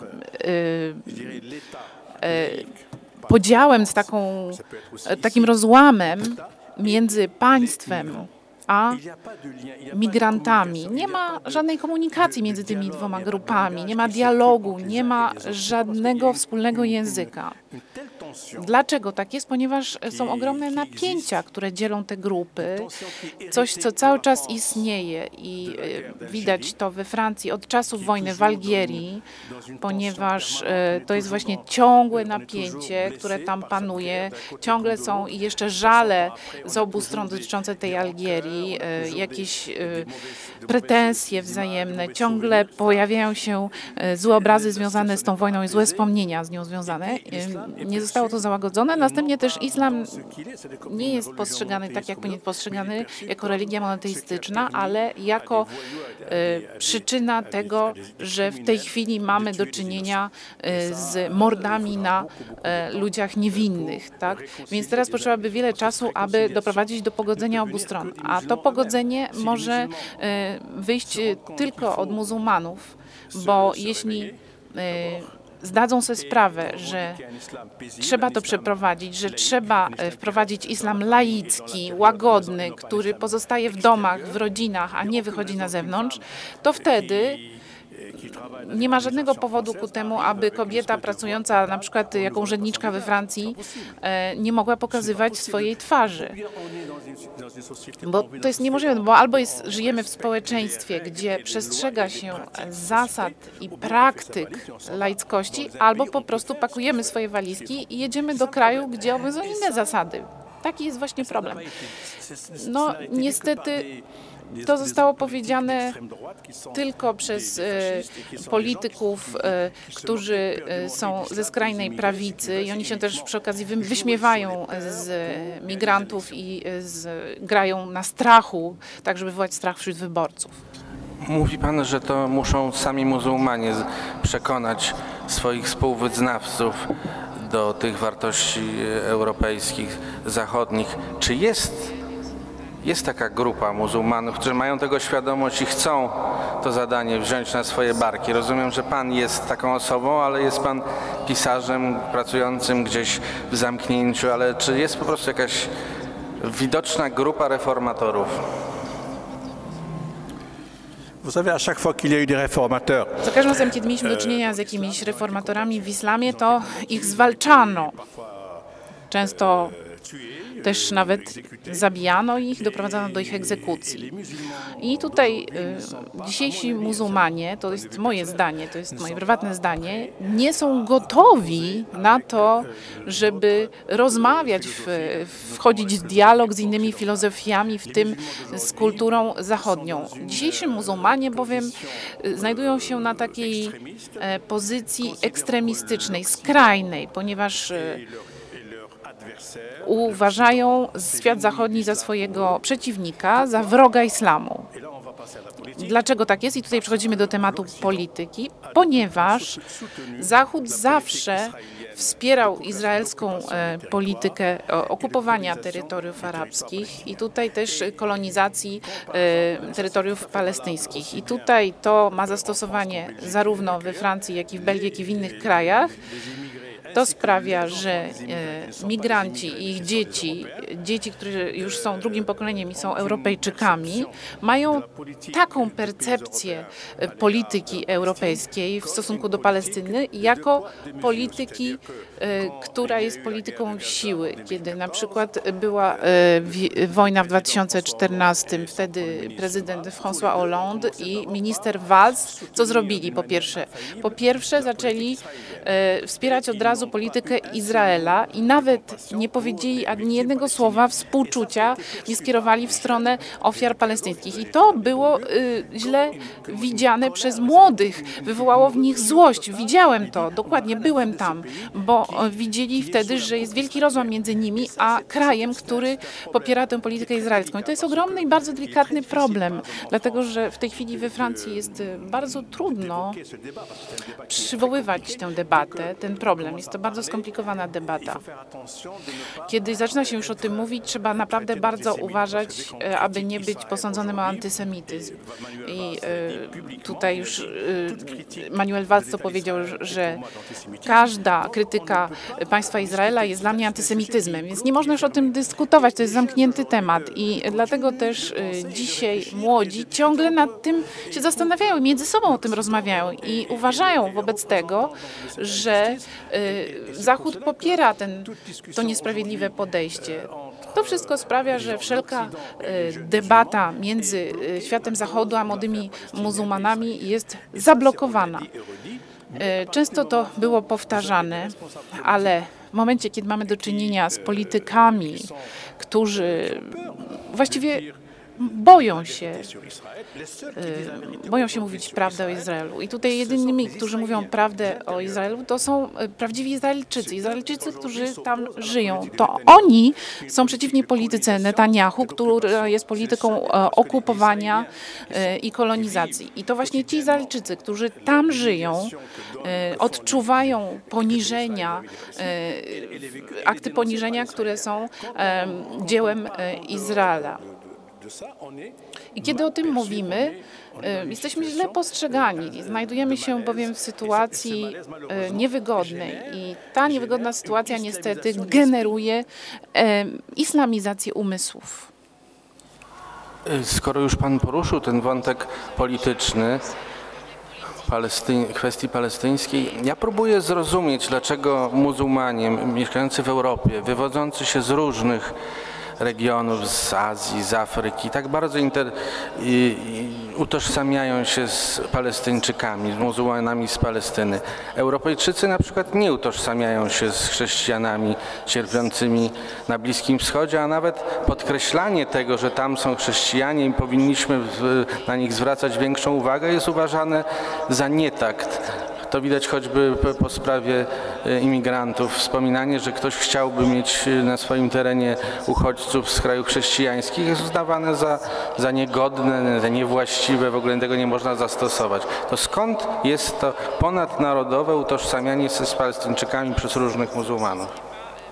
podziałem, z takim rozłamem między państwem a migrantami. Nie ma żadnej komunikacji między tymi dwoma grupami, nie ma dialogu, nie ma żadnego wspólnego języka. Dlaczego tak jest? Ponieważ są ogromne napięcia, które dzielą te grupy. Coś, co cały czas istnieje i widać to we Francji od czasów wojny w Algierii, ponieważ to jest właśnie ciągłe napięcie, które tam panuje. Ciągle są i jeszcze żale z obu stron dotyczące tej Algierii, jakieś pretensje wzajemne. Ciągle pojawiają się złe obrazy związane z tą wojną i złe wspomnienia z nią związane. Nie zostało to załagodzone. Następnie też islam nie jest postrzegany tak, jak powinien postrzegany, jako religia monoteistyczna, ale jako przyczyna tego, że w tej chwili mamy do czynienia z mordami na ludziach niewinnych. Tak? Więc teraz potrzeba by wiele czasu, aby doprowadzić do pogodzenia obu stron. A to pogodzenie może wyjść tylko od muzułmanów, bo jeśli zdadzą sobie sprawę, że trzeba to przeprowadzić, że trzeba wprowadzić islam laicki, łagodny, który pozostaje w domach, w rodzinach, a nie wychodzi na zewnątrz, to wtedy nie ma żadnego powodu ku temu, aby kobieta pracująca na przykład jako urzędniczka we Francji nie mogła pokazywać swojej twarzy. Bo to jest niemożliwe, bo albo żyjemy w społeczeństwie, gdzie przestrzega się zasad i praktyk laickości, albo po prostu pakujemy swoje walizki i jedziemy do kraju, gdzie obowiązują inne zasady. Taki jest właśnie problem. No niestety to zostało powiedziane tylko przez polityków, którzy są ze skrajnej prawicy i oni się też przy okazji wyśmiewają z migrantów i grają na strachu, tak żeby wywołać strach wśród wyborców.
Mówi pan, że to muszą sami muzułmanie przekonać swoich współwyznawców do tych wartości europejskich, zachodnich. Czy jest taka grupa muzułmanów, którzy mają tego świadomość i chcą to zadanie wziąć na swoje barki? Rozumiem, że pan jest taką osobą, ale jest pan pisarzem pracującym gdzieś w zamknięciu, ale czy jest po prostu jakaś widoczna grupa reformatorów?
Za każdym razem, kiedy mieliśmy do czynienia z jakimiś reformatorami w islamie, to ich zwalczano. Często też nawet zabijano ich, doprowadzano do ich egzekucji. I tutaj dzisiejsi muzułmanie, to jest moje zdanie, to jest moje prywatne zdanie, nie są gotowi na to, żeby rozmawiać, wchodzić w dialog z innymi filozofiami, w tym z kulturą zachodnią. Dzisiejsi muzułmanie bowiem znajdują się na takiej pozycji ekstremistycznej, skrajnej, ponieważ uważają świat zachodni za swojego przeciwnika, za wroga islamu. Dlaczego tak jest? I tutaj przechodzimy do tematu polityki, ponieważ Zachód zawsze wspierał izraelską politykę okupowania terytoriów arabskich i tutaj też kolonizacji terytoriów palestyńskich. I tutaj to ma zastosowanie zarówno we Francji, jak i w Belgii, jak i w innych krajach. To sprawia, że migranci i ich dzieci, które już są drugim pokoleniem i są Europejczykami, mają taką percepcję polityki europejskiej w stosunku do Palestyny jako polityki, która jest polityką siły. Kiedy na przykład była wojna w 2014, wtedy prezydent François Hollande i minister Valls, co zrobili po pierwsze? Po pierwsze zaczęli wspierać od razu politykę Izraela i nawet nie powiedzieli ani jednego słowa współczucia, nie skierowali w stronę ofiar palestyńskich. I to było źle widziane przez młodych, wywołało w nich złość. Widziałem to, dokładnie byłem tam, bo widzieli wtedy, że jest wielki rozłam między nimi a krajem, który popiera tę politykę izraelską. I to jest ogromny i bardzo delikatny problem, dlatego że w tej chwili we Francji jest bardzo trudno przywoływać tę debatę, ten problem. Jest to bardzo skomplikowana debata. Kiedy zaczyna się już o tym mówić, trzeba naprawdę bardzo uważać, aby nie być posądzonym o antysemityzm. I tutaj już Manuel Valls to powiedział, że każda krytyka państwa Izraela jest dla mnie antysemityzmem, więc nie można już o tym dyskutować, to jest zamknięty temat. I dlatego też dzisiaj młodzi ciągle nad tym się zastanawiają, między sobą o tym rozmawiają i uważają wobec tego, że Zachód popiera to niesprawiedliwe podejście. To wszystko sprawia, że wszelka debata między światem Zachodu a młodymi muzułmanami jest zablokowana. Często to było powtarzane, ale w momencie, kiedy mamy do czynienia z politykami, którzy właściwie boją się mówić prawdę o Izraelu. I tutaj jedynymi, którzy mówią prawdę o Izraelu, to są prawdziwi Izraelczycy, którzy tam żyją. To oni są przeciwni polityce Netanyahu, która jest polityką okupowania i kolonizacji. I to właśnie ci Izraelczycy, którzy tam żyją, odczuwają poniżenia, akty poniżenia, które są dziełem Izraela. I kiedy o tym mówimy, jesteśmy źle postrzegani. Znajdujemy się bowiem w sytuacji niewygodnej i ta niewygodna sytuacja niestety generuje islamizację umysłów.
Skoro już pan poruszył ten wątek polityczny, kwestii palestyńskiej, ja próbuję zrozumieć, dlaczego muzułmanie mieszkający w Europie, wywodzący się z różnych regionów, z Azji, z Afryki, tak bardzo utożsamiają się z Palestyńczykami, z muzułmanami z Palestyny. Europejczycy na przykład nie utożsamiają się z chrześcijanami cierpiącymi na Bliskim Wschodzie, a nawet podkreślanie tego, że tam są chrześcijanie i powinniśmy na nich zwracać większą uwagę, jest uważane za nietakt. To widać choćby po sprawie imigrantów. Wspominanie, że ktoś chciałby mieć na swoim terenie uchodźców z krajów chrześcijańskich, jest uznawane za niegodne, za niewłaściwe, w ogóle tego nie można zastosować. To skąd jest to ponadnarodowe utożsamianie się z Palestyńczykami przez różnych muzułmanów?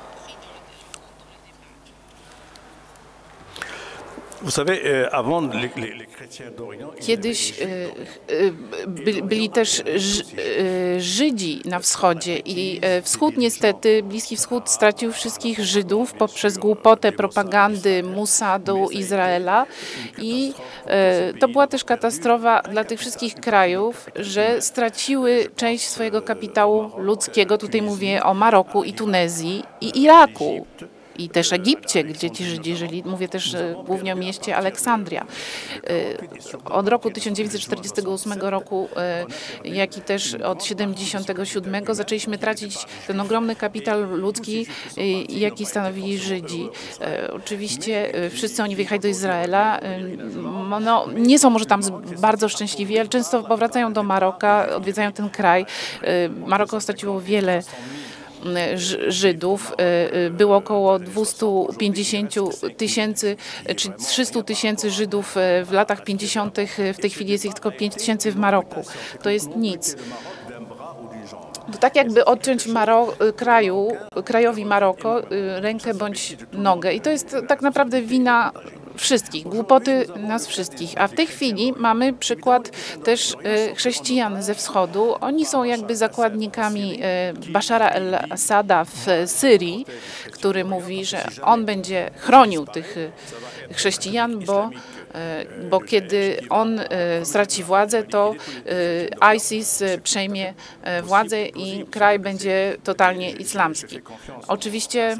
Kiedyś byli też Żydzi na wschodzie i wschód niestety, Bliski Wschód stracił wszystkich Żydów poprzez głupotę propagandy Musadu Izraela i to była też katastrofa dla tych wszystkich krajów, że straciły część swojego kapitału ludzkiego. Tutaj mówię o Maroku i Tunezji i Iraku. I też Egipcie, gdzie ci Żydzi żyli. Mówię też głównie o mieście Aleksandria. Od roku 1948 roku, jak i też od 1977 zaczęliśmy tracić ten ogromny kapitał ludzki, jaki stanowili Żydzi. Oczywiście wszyscy oni wyjechali do Izraela. No, nie są może tam bardzo szczęśliwi, ale często powracają do Maroka, odwiedzają ten kraj. Maroko straciło wiele Żydów. Było około 250 000 czy 300 000 Żydów w latach 50. W tej chwili jest ich tylko 5 000 w Maroku. To jest nic. To tak jakby odciąć krajowi Maroko rękę bądź nogę. I to jest tak naprawdę wina wszystkich, głupoty nas wszystkich. A w tej chwili mamy przykład też chrześcijan ze wschodu. Oni są jakby zakładnikami Bashara el-Assada w Syrii, który mówi, że on będzie chronił tych chrześcijan, bo kiedy on straci władzę, to ISIS przejmie władzę i kraj będzie totalnie islamski. Oczywiście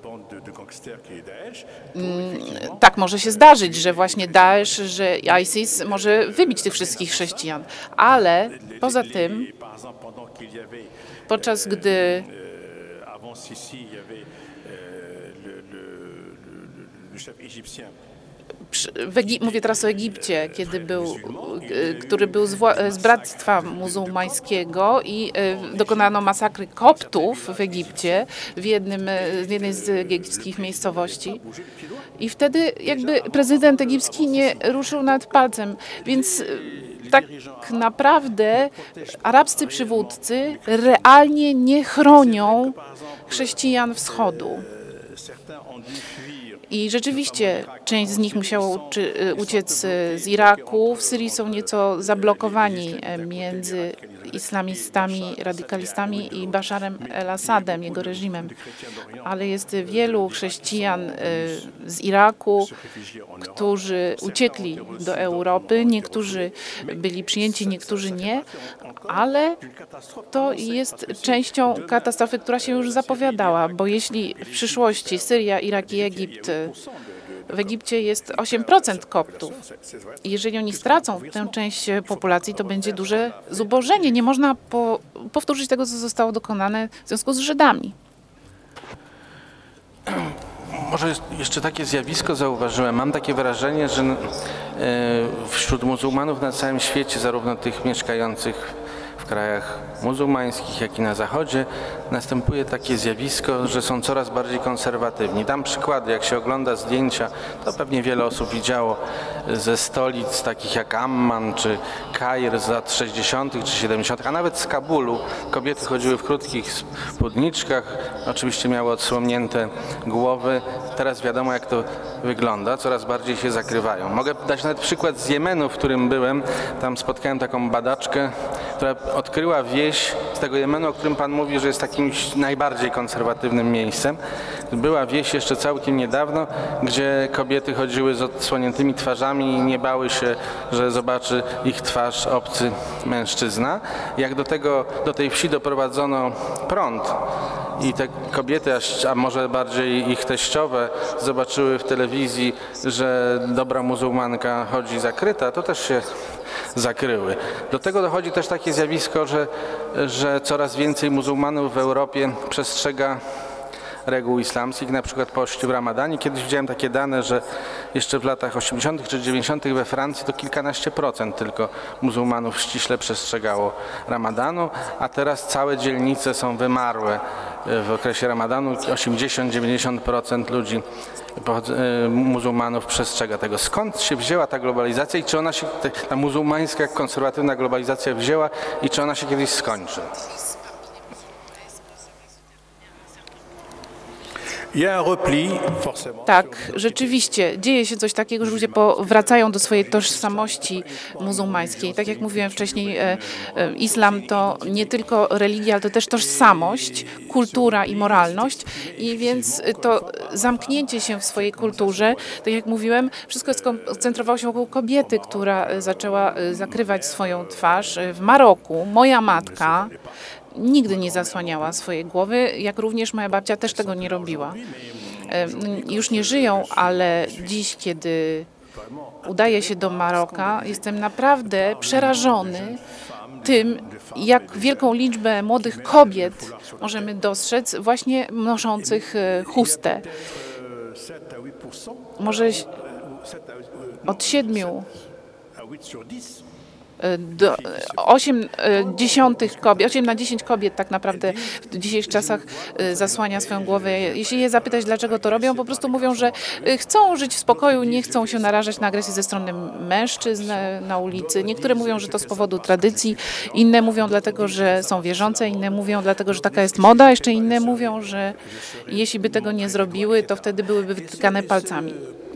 tak może się zdarzyć, że właśnie Daesh, że ISIS może wybić tych wszystkich chrześcijan, ale poza tym, podczas gdy mówię teraz o Egipcie, który był z bractwa muzułmańskiego i dokonano masakry Koptów w Egipcie, w jednej z egipskich miejscowości. I wtedy jakby prezydent egipski nie ruszył nad palcem, więc tak naprawdę arabscy przywódcy realnie nie chronią chrześcijan wschodu. I rzeczywiście część z nich musiała uciec z Iraku. W Syrii są nieco zablokowani między islamistami, radykalistami i Basharem el-Assadem, jego reżimem. Ale jest wielu chrześcijan z Iraku, którzy uciekli do Europy. Niektórzy byli przyjęci, niektórzy nie, ale to jest częścią katastrofy, która się już zapowiadała, bo jeśli w przyszłości Syria, Irak i Egipt, w Egipcie jest 8% Koptów. I jeżeli oni stracą tę część populacji, to będzie duże zubożenie. Nie można powtórzyć tego, co zostało dokonane w związku z Żydami.
Może jeszcze takie zjawisko zauważyłem. Mam takie wrażenie, że wśród muzułmanów na całym świecie, zarówno tych mieszkających w krajach muzułmańskich, jak i na Zachodzie, następuje takie zjawisko, że są coraz bardziej konserwatywni. Dam przykłady, jak się ogląda zdjęcia, to pewnie wiele osób widziało ze stolic takich jak Amman czy Kair z lat 60. czy 70., a nawet z Kabulu. Kobiety chodziły w krótkich spódniczkach, oczywiście miały odsłonięte głowy. Teraz wiadomo, jak to wygląda, coraz bardziej się zakrywają. Mogę dać nawet przykład z Jemenu, w którym byłem. Tam spotkałem taką badaczkę, która odkryła wieś z tego Jemenu, o którym Pan mówi, że jest takim najbardziej konserwatywnym miejscem. Była wieś jeszcze całkiem niedawno, gdzie kobiety chodziły z odsłoniętymi twarzami i nie bały się, że zobaczy ich twarz obcy mężczyzna. Jak do tej wsi doprowadzono prąd, i te kobiety, a może bardziej ich teściowe, zobaczyły w telewizji, że dobra muzułmanka chodzi zakryta, to też się zakryły. Do tego dochodzi też takie zjawisko, że coraz więcej muzułmanów w Europie przestrzega reguł islamskich, na przykład poście w Ramadanie. Kiedyś widziałem takie dane, że jeszcze w latach 80. czy 90. we Francji to kilkanaście procent tylko muzułmanów ściśle przestrzegało Ramadanu, a teraz całe dzielnice są wymarłe w okresie Ramadanu. 80-90% ludzi, muzułmanów przestrzega tego. Skąd się wzięła ta globalizacja i czy ona się, ta muzułmańska, konserwatywna globalizacja wzięła i czy ona się kiedyś skończy?
Tak, rzeczywiście dzieje się coś takiego, że ludzie wracają do swojej tożsamości muzułmańskiej. Tak jak mówiłem wcześniej, islam to nie tylko religia, ale to też tożsamość, kultura i moralność. I więc to zamknięcie się w swojej kulturze, tak jak mówiłem, wszystko skoncentrowało się wokół kobiety, która zaczęła zakrywać swoją twarz. W Maroku moja matka nigdy nie zasłaniała swojej głowy, jak również moja babcia też tego nie robiła. Już nie żyją, ale dziś, kiedy udaję się do Maroka, jestem naprawdę przerażony tym, jak wielką liczbę młodych kobiet możemy dostrzec właśnie noszących chustę. Może od 7 do 8 na 10 kobiet tak naprawdę w dzisiejszych czasach zasłania swoją głowę. Jeśli je zapytać, dlaczego to robią, po prostu mówią, że chcą żyć w spokoju, nie chcą się narażać na agresję ze strony mężczyzn na ulicy. Niektóre mówią, że to z powodu tradycji, inne mówią dlatego, że są wierzące, inne mówią dlatego, że taka jest moda, jeszcze inne mówią, że jeśli by tego nie zrobiły, to wtedy byłyby wytykane palcami.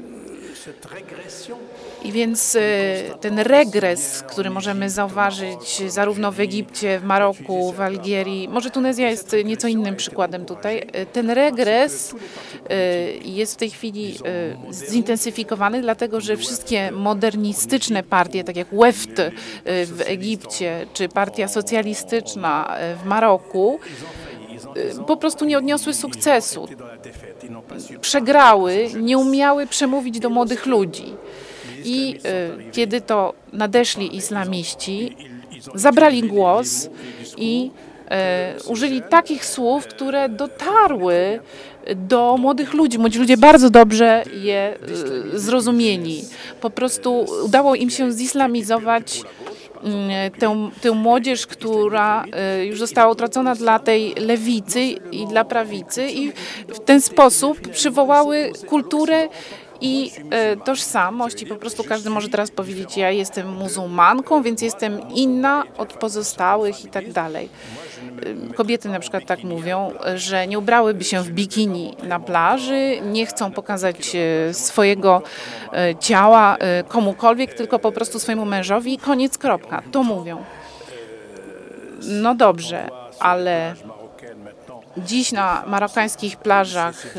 I więc ten regres, który możemy zauważyć zarówno w Egipcie, w Maroku, w Algierii, może Tunezja jest nieco innym przykładem tutaj, ten regres jest w tej chwili zintensyfikowany, dlatego że wszystkie modernistyczne partie, tak jak WEFT w Egipcie, czy partia socjalistyczna w Maroku, po prostu nie odniosły sukcesu. Przegrały, nie umiały przemówić do młodych ludzi. I kiedy to nadeszli islamiści, zabrali głos i użyli takich słów, które dotarły do młodych ludzi. Młodzi ludzie bardzo dobrze je zrozumieli. Po prostu udało im się zislamizować tę młodzież, która już została utracona dla tej lewicy i dla prawicy i w ten sposób przywołały kulturę i tożsamość i po prostu każdy może teraz powiedzieć, ja jestem muzułmanką, więc jestem inna od pozostałych i tak dalej. Kobiety na przykład tak mówią, że nie ubrałyby się w bikini na plaży, nie chcą pokazać swojego ciała komukolwiek, tylko po prostu swojemu mężowi i koniec, kropka. To mówią. No dobrze, ale dziś na marokańskich plażach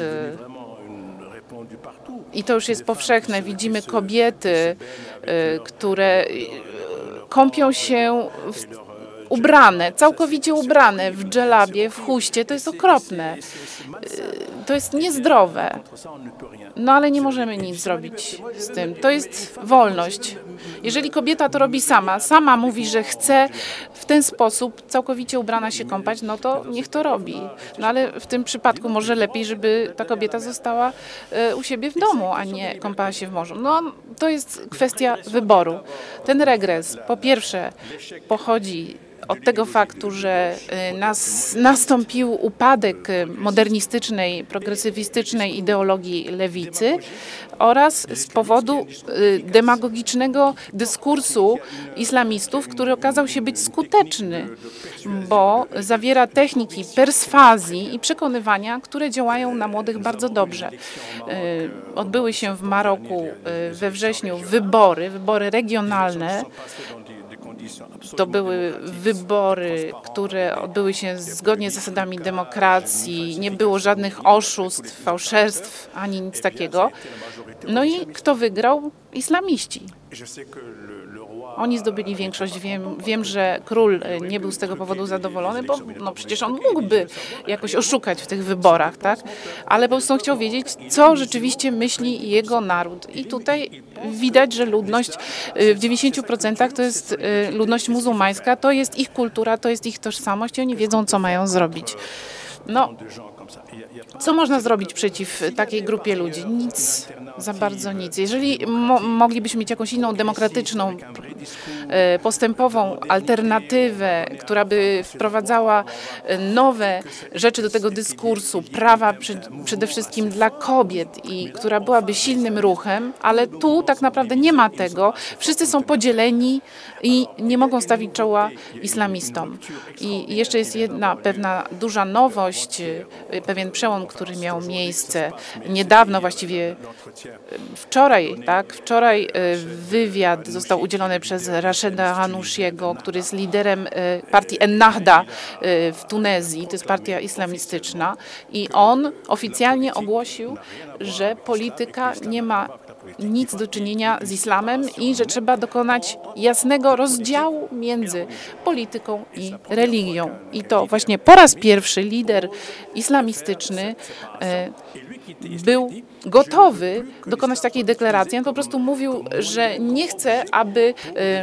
i to już jest powszechne. Widzimy kobiety, które kąpią się ubrane, całkowicie ubrane w dżelabie, w chuście. To jest okropne. To jest niezdrowe. No ale nie możemy nic zrobić z tym. To jest wolność. Jeżeli kobieta to robi sama mówi, że chce w ten sposób całkowicie ubrana się kąpać, no to niech to robi. No ale w tym przypadku może lepiej, żeby ta kobieta została u siebie w domu, a nie kąpała się w morzu. No to jest kwestia wyboru. Ten regres po pierwsze pochodzi od tego faktu, że nastąpił upadek modernistycznej, progresywistycznej ideologii lewicy oraz z powodu demagogicznego dyskursu islamistów, który okazał się być skuteczny, bo zawiera techniki perswazji i przekonywania, które działają na młodych bardzo dobrze. Odbyły się w Maroku we wrześniu wybory regionalne. To były wybory, które odbyły się zgodnie z zasadami demokracji, nie było żadnych oszustw, fałszerstw, ani nic takiego. No i kto wygrał? Islamiści. Oni zdobyli większość. Wiem, że król nie był z tego powodu zadowolony, bo no przecież on mógłby jakoś oszukać w tych wyborach, tak? Ale po prostu chciał wiedzieć, co rzeczywiście myśli jego naród. I tutaj widać, że ludność w 90% to jest ludność muzułmańska, to jest ich kultura, to jest ich tożsamość i oni wiedzą, co mają zrobić. No, co można zrobić przeciw takiej grupie ludzi? Nic, za bardzo nic. Jeżeli moglibyśmy mieć jakąś inną, demokratyczną, postępową alternatywę, która by wprowadzała nowe rzeczy do tego dyskursu, prawa przede wszystkim dla kobiet i która byłaby silnym ruchem, ale tu tak naprawdę nie ma tego. Wszyscy są podzieleni i nie mogą stawić czoła islamistom. I jeszcze jest jedna pewna duża nowość, pewien przełom, który miał miejsce niedawno, właściwie wczoraj, tak? Wczoraj wywiad został udzielony przez Rasheda Ghanouchiego, który jest liderem partii Ennahda w Tunezji, to jest partia islamistyczna i on oficjalnie ogłosił, że polityka nie ma nic do czynienia z islamem i że trzeba dokonać jasnego rozdziału między polityką i religią. I to właśnie po raz pierwszy lider islamistyczny był gotowy dokonać takiej deklaracji. On po prostu mówił, że nie chce, aby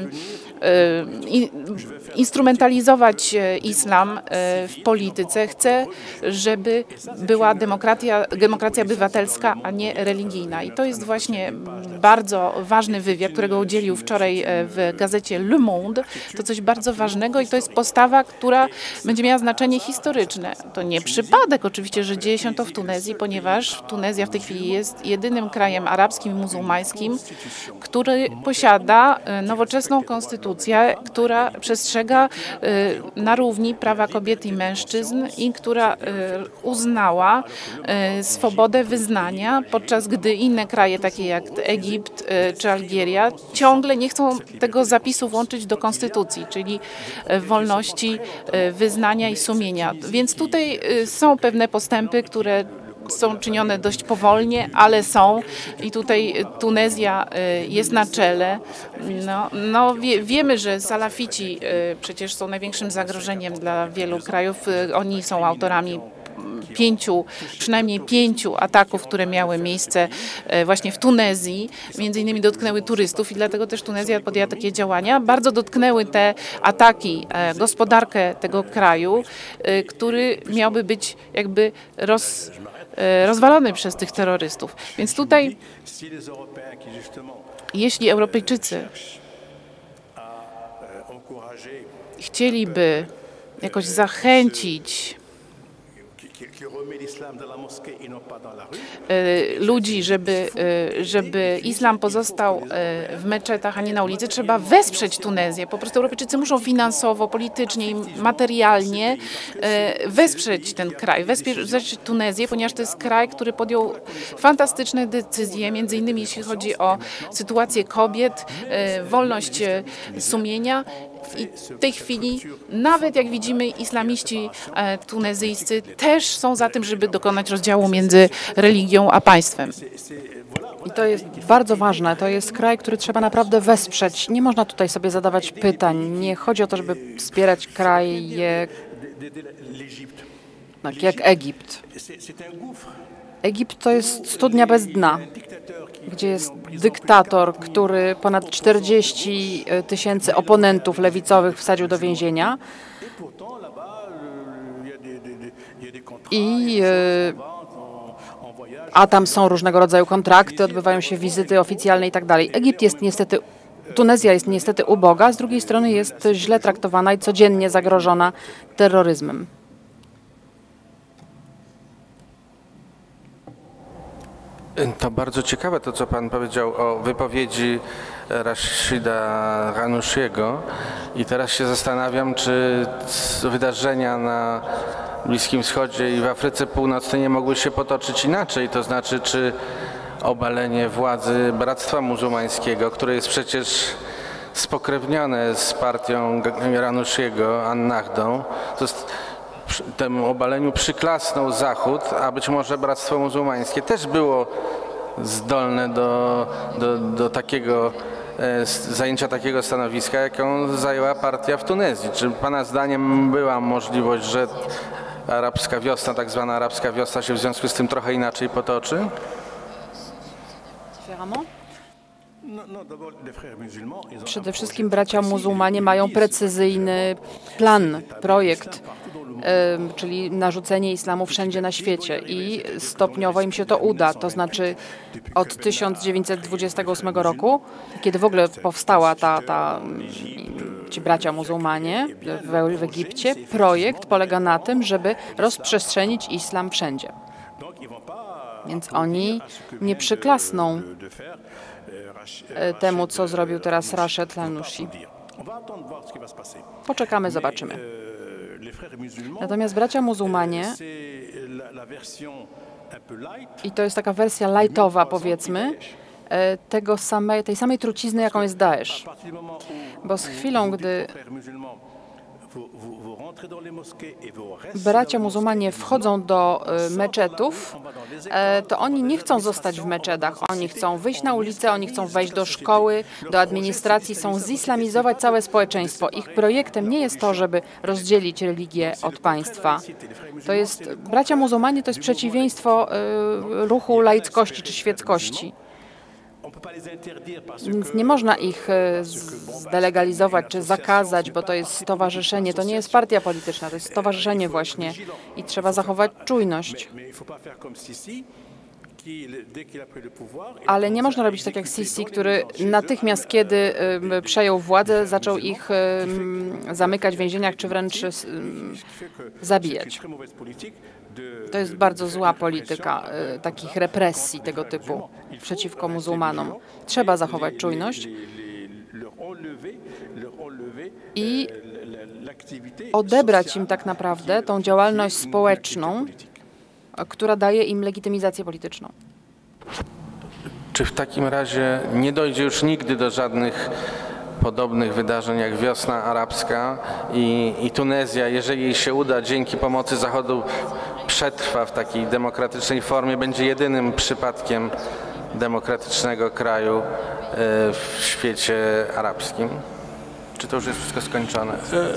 instrumentalizować islam w polityce. Chce, żeby była demokracja obywatelska, a nie religijna. I to jest właśnie bardzo ważny wywiad, którego udzielił wczoraj w gazecie Le Monde. To coś bardzo ważnego i to jest postawa, która będzie miała znaczenie historyczne. To nie przypadek oczywiście, że dzieje się to w Tunezji, ponieważ Tunezja w tej chwili jest jedynym krajem arabskim i muzułmańskim, który posiada nowoczesną konstytucję, która przestrzega na równi prawa kobiet i mężczyzn i która uznała swobodę wyznania, podczas gdy inne kraje takie jak Egipt czy Algieria ciągle nie chcą tego zapisu włączyć do konstytucji, czyli wolności wyznania i sumienia. Więc tutaj są pewne postępy, które są czynione dość powolnie, ale są i tutaj Tunezja jest na czele. Wiemy, że salafici przecież są największym zagrożeniem dla wielu krajów. Oni są autorami przynajmniej pięciu ataków, które miały miejsce właśnie w Tunezji. Między innymi dotknęły turystów i dlatego też Tunezja podjęła takie działania. Bardzo dotknęły te ataki gospodarkę tego kraju, który miałby być jakby rozwalony przez tych terrorystów. Więc tutaj, jeśli Europejczycy chcieliby jakoś zachęcić ludzi, żeby islam pozostał w meczetach, a nie na ulicy, trzeba wesprzeć Tunezję. Po prostu Europejczycy muszą finansowo, politycznie i materialnie wesprzeć ten kraj, wesprzeć Tunezję, ponieważ to jest kraj, który podjął fantastyczne decyzje, między innymi jeśli chodzi o sytuację kobiet, wolność sumienia. I w tej chwili, nawet jak widzimy, islamiści tunezyjscy też są za tym, żeby dokonać rozdziału między religią a państwem.
I to jest bardzo ważne. To jest kraj, który trzeba naprawdę wesprzeć. Nie można tutaj sobie zadawać pytań. Nie chodzi o to, żeby wspierać kraje tak jak Egipt. Egipt to jest studnia bez dna, gdzie jest dyktator, który ponad 40 000 oponentów lewicowych wsadził do więzienia. A tam są różnego rodzaju kontrakty, odbywają się wizyty oficjalne i tak dalej. Tunezja jest niestety uboga, z drugiej strony jest źle traktowana i codziennie zagrożona terroryzmem.
To bardzo ciekawe to, co Pan powiedział o wypowiedzi Rashida Ghanouchiego i teraz się zastanawiam, czy wydarzenia na Bliskim Wschodzie i w Afryce Północnej nie mogły się potoczyć inaczej, to znaczy, czy obalenie władzy Bractwa Muzułmańskiego, które jest przecież spokrewnione z partią Ghanouchiego, Ennahdą, temu obaleniu przyklasnął Zachód, a być może Bractwo Muzułmańskie też było zdolne do takiego zajęcia takiego stanowiska, jaką zajęła partia w Tunezji. Czy Pana zdaniem była możliwość, że arabska wiosna, tak zwana arabska wiosna się w związku z tym trochę inaczej potoczy?
Przede wszystkim bracia muzułmanie mają precyzyjny plan, projekt, czyli narzucenie islamu wszędzie na świecie i stopniowo im się to uda. To znaczy od 1928 roku, kiedy w ogóle powstała ci bracia muzułmanie w Egipcie, projekt polega na tym, żeby rozprzestrzenić islam wszędzie. Więc oni nie przyklasną temu, co zrobił teraz Rached Ghannouchi. Poczekamy, zobaczymy. Natomiast bracia muzułmanie, i to jest taka wersja lightowa, powiedzmy, tej samej trucizny, jaką jest Daesh. Bo z chwilą, gdy bracia muzułmanie wchodzą do meczetów, to oni nie chcą zostać w meczetach. Oni chcą wyjść na ulicę, oni chcą wejść do szkoły, do administracji, chcą zislamizować całe społeczeństwo. Ich projektem nie jest to, żeby rozdzielić religię od państwa. Bracia muzułmanie to jest przeciwieństwo ruchu laickości czy świeckości. Więc nie można ich zdelegalizować czy zakazać, bo to jest stowarzyszenie, to nie jest partia polityczna, to jest stowarzyszenie właśnie i trzeba zachować czujność. Ale nie można robić tak jak Sisi, który natychmiast, kiedy przejął władzę, zaczął ich zamykać w więzieniach czy wręcz zabijać. To jest bardzo zła polityka takich represji tego typu przeciwko muzułmanom. Trzeba zachować czujność i odebrać im tak naprawdę tą działalność społeczną, która daje im legitymizację polityczną.
Czy w takim razie nie dojdzie już nigdy do żadnych podobnych wydarzeń jak wiosna arabska i Tunezja, jeżeli jej się uda, dzięki pomocy Zachodu przetrwa w takiej demokratycznej formie, będzie jedynym przypadkiem demokratycznego kraju w świecie arabskim? Czy to już jest wszystko skończone?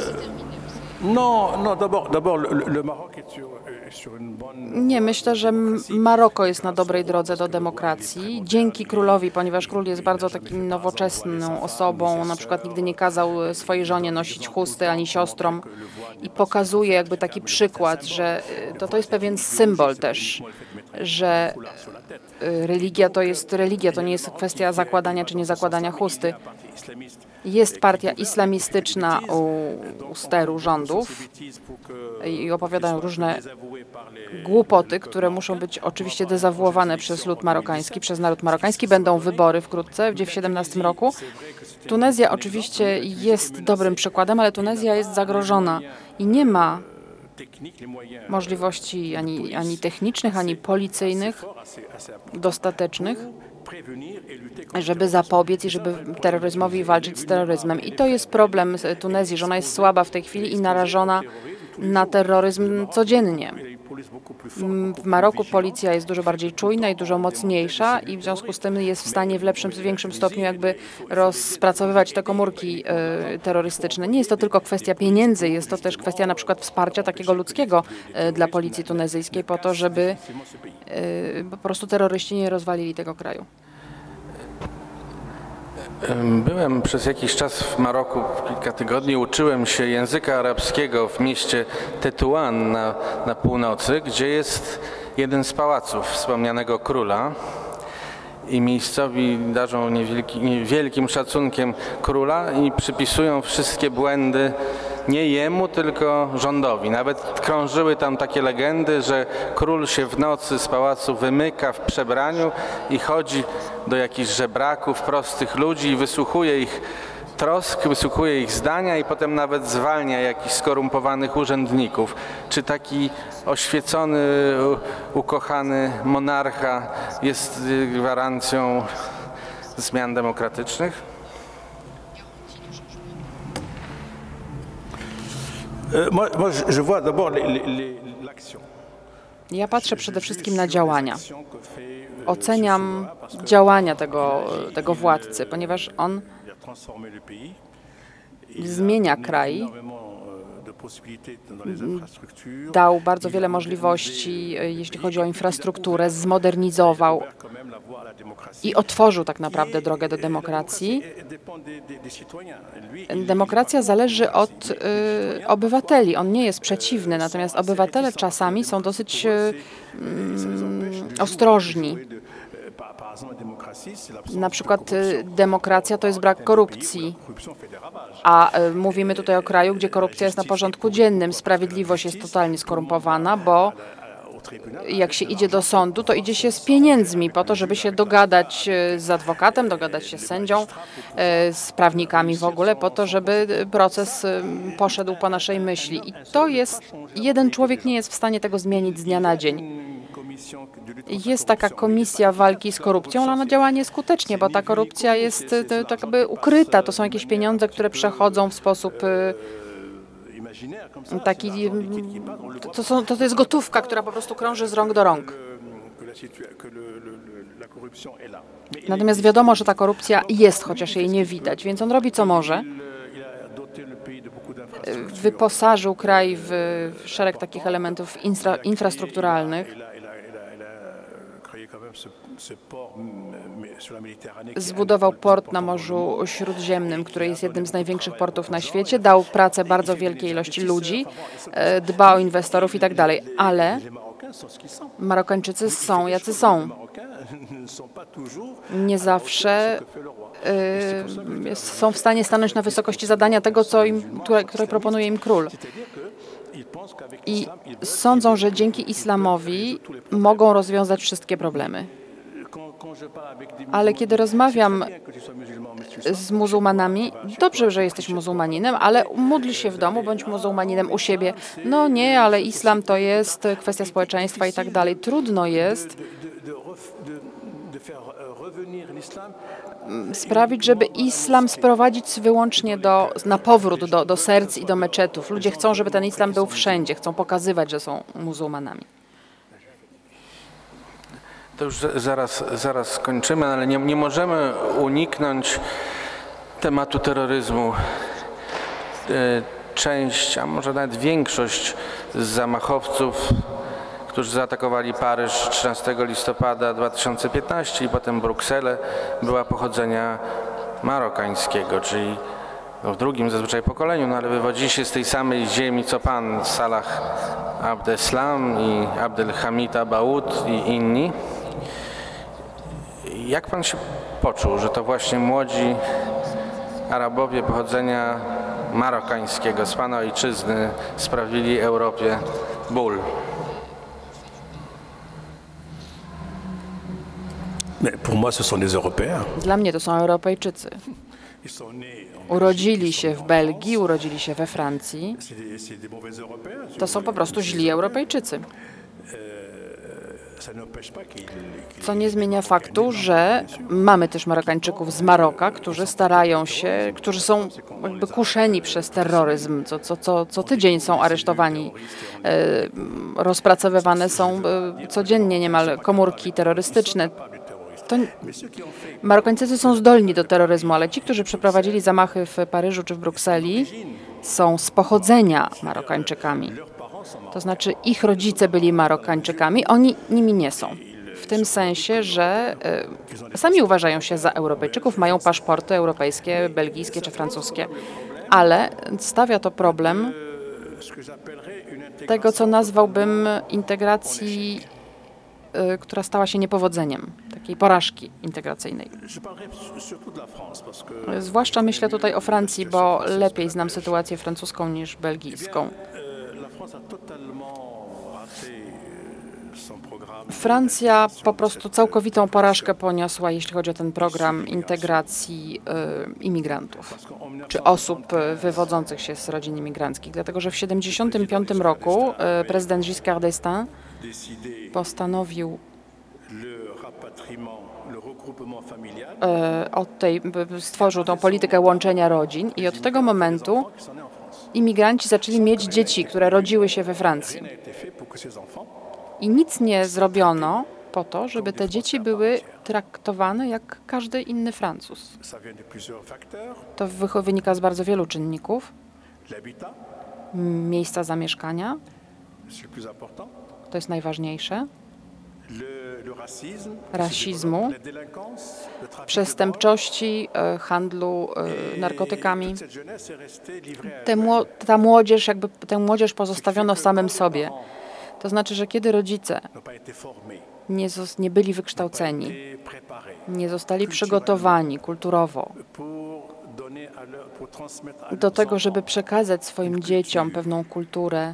Nie, myślę, że Maroko jest na dobrej drodze do demokracji. Dzięki królowi, ponieważ król jest bardzo takim nowoczesną osobą, na przykład nigdy nie kazał swojej żonie nosić chusty ani siostrom i pokazuje jakby taki przykład, że to jest pewien symbol też, że religia to jest religia, to nie jest kwestia zakładania czy nie zakładania chusty. Jest partia islamistyczna u steru rządów i opowiadają różne głupoty, które muszą być oczywiście dezawuowane przez lud marokański, przez naród marokański. Będą wybory wkrótce, w 2017 roku. Tunezja oczywiście jest dobrym przykładem, ale Tunezja jest zagrożona i nie ma możliwości ani technicznych, ani policyjnych dostatecznych, żeby zapobiec i żeby terroryzmowi walczyć z terroryzmem. I to jest problem Tunezji, że ona jest słaba w tej chwili i narażona na terroryzm codziennie. W Maroku policja jest dużo bardziej czujna i dużo mocniejsza i w związku z tym jest w stanie w większym stopniu jakby rozpracowywać te komórki terrorystyczne. Nie jest to tylko kwestia pieniędzy, jest to też kwestia na przykład wsparcia takiego ludzkiego dla policji tunezyjskiej po to, żeby po prostu terroryści nie rozwalili tego kraju.
Byłem przez jakiś czas w Maroku, kilka tygodni, uczyłem się języka arabskiego w mieście Tetuan na północy, gdzie jest jeden z pałaców wspomnianego króla i miejscowi darzą niewielkim szacunkiem króla i przypisują wszystkie błędy nie jemu, tylko rządowi. Nawet krążyły tam takie legendy, że król się w nocy z pałacu wymyka w przebraniu i chodzi do jakichś żebraków, prostych ludzi i wysłuchuje ich trosk, wysłuchuje ich zdania i potem nawet zwalnia jakichś skorumpowanych urzędników. Czy taki oświecony, ukochany monarcha jest gwarancją zmian demokratycznych?
Ja patrzę przede wszystkim na działania. Oceniam działania tego władcy, ponieważ on zmienia kraj, dał bardzo wiele możliwości, jeśli chodzi o infrastrukturę, zmodernizował i otworzył tak naprawdę drogę do demokracji. Demokracja zależy od obywateli. On nie jest przeciwny, natomiast obywatele czasami są dosyć ostrożni. Na przykład demokracja to jest brak korupcji, a mówimy tutaj o kraju, gdzie korupcja jest na porządku dziennym. Sprawiedliwość jest totalnie skorumpowana, bo jak się idzie do sądu, to idzie się z pieniędzmi po to, żeby się dogadać z adwokatem, dogadać się z sędzią, z prawnikami w ogóle, po to, żeby proces poszedł po naszej myśli. I to jest, jeden człowiek nie jest w stanie tego zmienić z dnia na dzień. Jest taka komisja walki z korupcją, ale ona działa nieskutecznie, bo ta korupcja jest tak jakby ukryta. To są jakieś pieniądze, które przechodzą w sposób taki, to jest gotówka, która po prostu krąży z rąk do rąk. Natomiast wiadomo, że ta korupcja jest, chociaż jej nie widać, więc on robi co może. Wyposażył kraj w szereg takich elementów infrastrukturalnych. Zbudował port na Morzu Śródziemnym, który jest jednym z największych portów na świecie. Dał pracę bardzo wielkiej ilości ludzi, dba o inwestorów i tak dalej. Ale Marokańczycy są jacy są. Nie zawsze są w stanie stanąć na wysokości zadania tego, które proponuje im król. I sądzą, że dzięki islamowi mogą rozwiązać wszystkie problemy. Ale kiedy rozmawiam z muzułmanami, dobrze, że jesteś muzułmaninem, ale módl się w domu, bądź muzułmaninem u siebie. No nie, ale islam to jest kwestia społeczeństwa i tak dalej. Trudno jest sprawić, żeby islam sprowadzić wyłącznie na powrót do serc i do meczetów. Ludzie chcą, żeby ten islam był wszędzie, chcą pokazywać, że są muzułmanami.
To już zaraz skończymy, ale nie możemy uniknąć tematu terroryzmu. Część, a może nawet większość z zamachowców, którzy zaatakowali Paryż 13 listopada 2015 i potem Brukselę, była pochodzenia marokańskiego, czyli w drugim zazwyczaj pokoleniu, no ale wywodzi się z tej samej ziemi co pan Salah Abdeslam i Abdelhamid Abaoud i inni. Jak pan się poczuł, że to właśnie młodzi Arabowie pochodzenia marokańskiego z pana ojczyzny sprawili Europie ból?
Dla mnie to są Europejczycy. Urodzili się w Belgii, urodzili się we Francji. To są po prostu źli Europejczycy. Co nie zmienia faktu, że mamy też Marokańczyków z Maroka, którzy starają się, którzy są jakby kuszeni przez terroryzm. Co tydzień są aresztowani, rozpracowywane są codziennie niemal komórki terrorystyczne. Marokańczycy są zdolni do terroryzmu, ale ci, którzy przeprowadzili zamachy w Paryżu czy w Brukseli, są z pochodzenia Marokańczykami. To znaczy ich rodzice byli Marokańczykami, oni nimi nie są. W tym sensie, że sami uważają się za Europejczyków, mają paszporty europejskie, belgijskie czy francuskie, ale stawia to problem tego, co nazwałbym integracji, która stała się niepowodzeniem, takiej porażki integracyjnej. Zwłaszcza myślę tutaj o Francji, bo lepiej znam sytuację francuską niż belgijską. Francja po prostu całkowitą porażkę poniosła, jeśli chodzi o ten program integracji imigrantów, czy osób wywodzących się z rodzin imigranckich. Dlatego, że w 1975 roku prezydent Giscard d'Estaing postanowił stworzył tą politykę łączenia rodzin i od tego momentu imigranci zaczęli mieć dzieci, które rodziły się we Francji. I nic nie zrobiono po to, żeby te dzieci były traktowane jak każdy inny Francuz. To wynika z bardzo wielu czynników. Miejsca zamieszkania, to jest najważniejsze. Rasizmu, przestępczości, handlu narkotykami. Tę młodzież pozostawiono samym sobie. To znaczy, że kiedy rodzice nie byli wykształceni, nie zostali przygotowani kulturowo do tego, żeby przekazać swoim dzieciom pewną kulturę,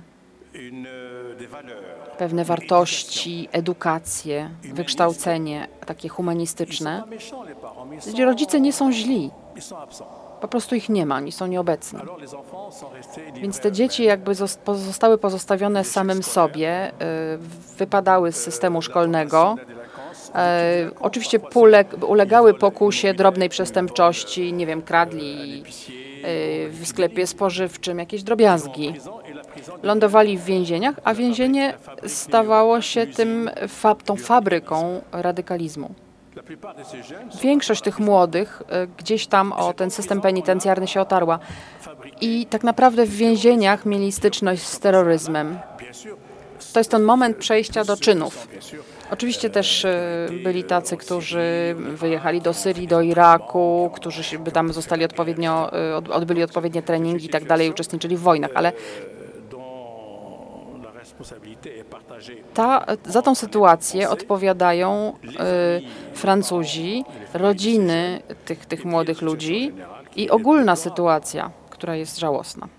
pewne wartości, edukację, wykształcenie takie humanistyczne. Rodzice nie są źli. Po prostu ich nie ma, oni są nieobecni. Więc te dzieci jakby zostały pozostawione samym sobie, wypadały z systemu szkolnego. Oczywiście ulegały pokusie drobnej przestępczości, nie wiem, kradli w sklepie spożywczym jakieś drobiazgi. Lądowali w więzieniach, a więzienie stawało się tą fabryką radykalizmu. Większość tych młodych gdzieś tam o ten system penitencjarny się otarła i tak naprawdę w więzieniach mieli styczność z terroryzmem. To jest ten moment przejścia do czynów. Oczywiście też byli tacy, którzy wyjechali do Syrii, do Iraku, którzy by tam zostali odbyli odpowiednie treningi i tak dalej, uczestniczyli w wojnach, ale za tą sytuację odpowiadają Francuzi, rodziny tych młodych ludzi i ogólna sytuacja, która jest żałosna.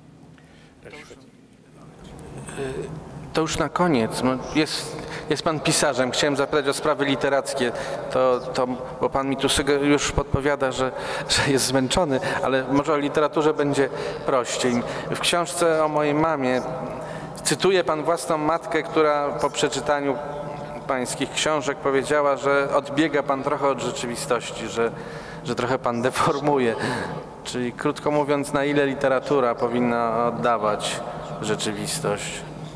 To już na koniec. Jest pan pisarzem. Chciałem zapytać o sprawy literackie, bo pan mi tu już podpowiada, że jest zmęczony, ale może o literaturze będzie prościej. W książce o mojej mamie cytuje pan własną matkę, która po przeczytaniu pańskich książek powiedziała, że odbiega pan trochę od rzeczywistości, że trochę pan deformuje. Czyli krótko mówiąc, na ile literatura powinna oddawać rzeczywistość?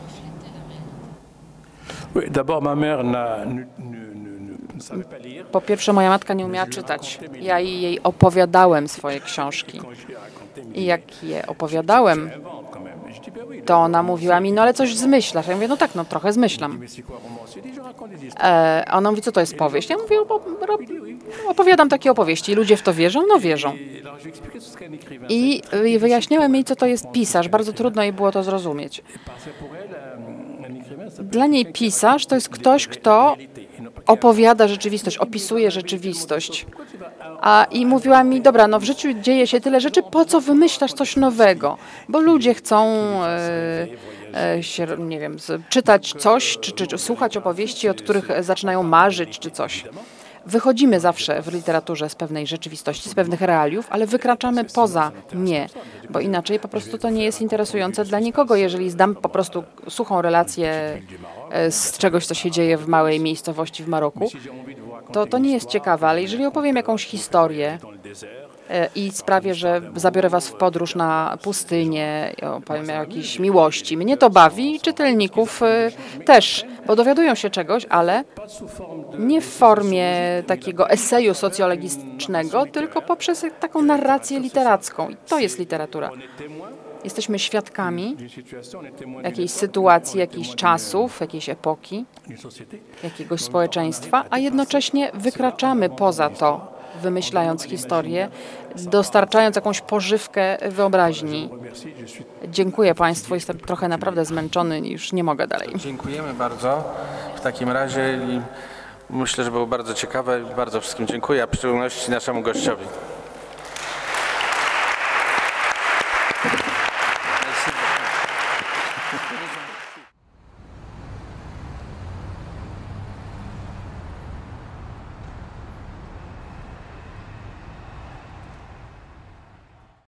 Po pierwsze, moja matka nie umiała czytać. Ja jej opowiadałem swoje książki. I jak je opowiadałem, to ona mówiła mi, no ale coś zmyślasz. Ja mówię, no tak, no trochę zmyślam. A ona mówi, co to jest powieść? Ja mówię, opowiadam takie opowieści. I ludzie w to wierzą? No wierzą. I wyjaśniałem jej, co to jest pisarz. Bardzo trudno jej było to zrozumieć. Dla niej pisarz to jest ktoś, kto opowiada rzeczywistość, opisuje rzeczywistość. I mówiła mi, dobra, no w życiu dzieje się tyle rzeczy, po co wymyślasz coś nowego? Bo ludzie chcą nie wiem, czytać coś, czy słuchać opowieści, od których zaczynają marzyć, czy coś. Wychodzimy zawsze w literaturze z pewnej rzeczywistości, z pewnych realiów, ale wykraczamy poza nie, bo inaczej po prostu to nie jest interesujące dla nikogo. Jeżeli zdam po prostu suchą relację z czegoś, co się dzieje w małej miejscowości w Maroku, to nie jest ciekawe, ale jeżeli opowiem jakąś historię i sprawię, że zabiorę was w podróż na pustynię, opowiem o jakiejś miłości, mnie to bawi, czytelników też, bo dowiadują się czegoś, ale nie w formie takiego eseju socjologicznego, tylko poprzez taką narrację literacką. I to jest literatura. Jesteśmy świadkami jakiejś sytuacji, jakichś czasów, jakiejś epoki, jakiegoś społeczeństwa, a jednocześnie wykraczamy poza to, wymyślając historię, dostarczając jakąś pożywkę wyobraźni. Dziękuję Państwu, jestem trochę naprawdę zmęczony i już nie mogę dalej.
Dziękujemy bardzo w takim razie i myślę, że było bardzo ciekawe. Bardzo wszystkim dziękuję, a w szczególności naszemu gościowi.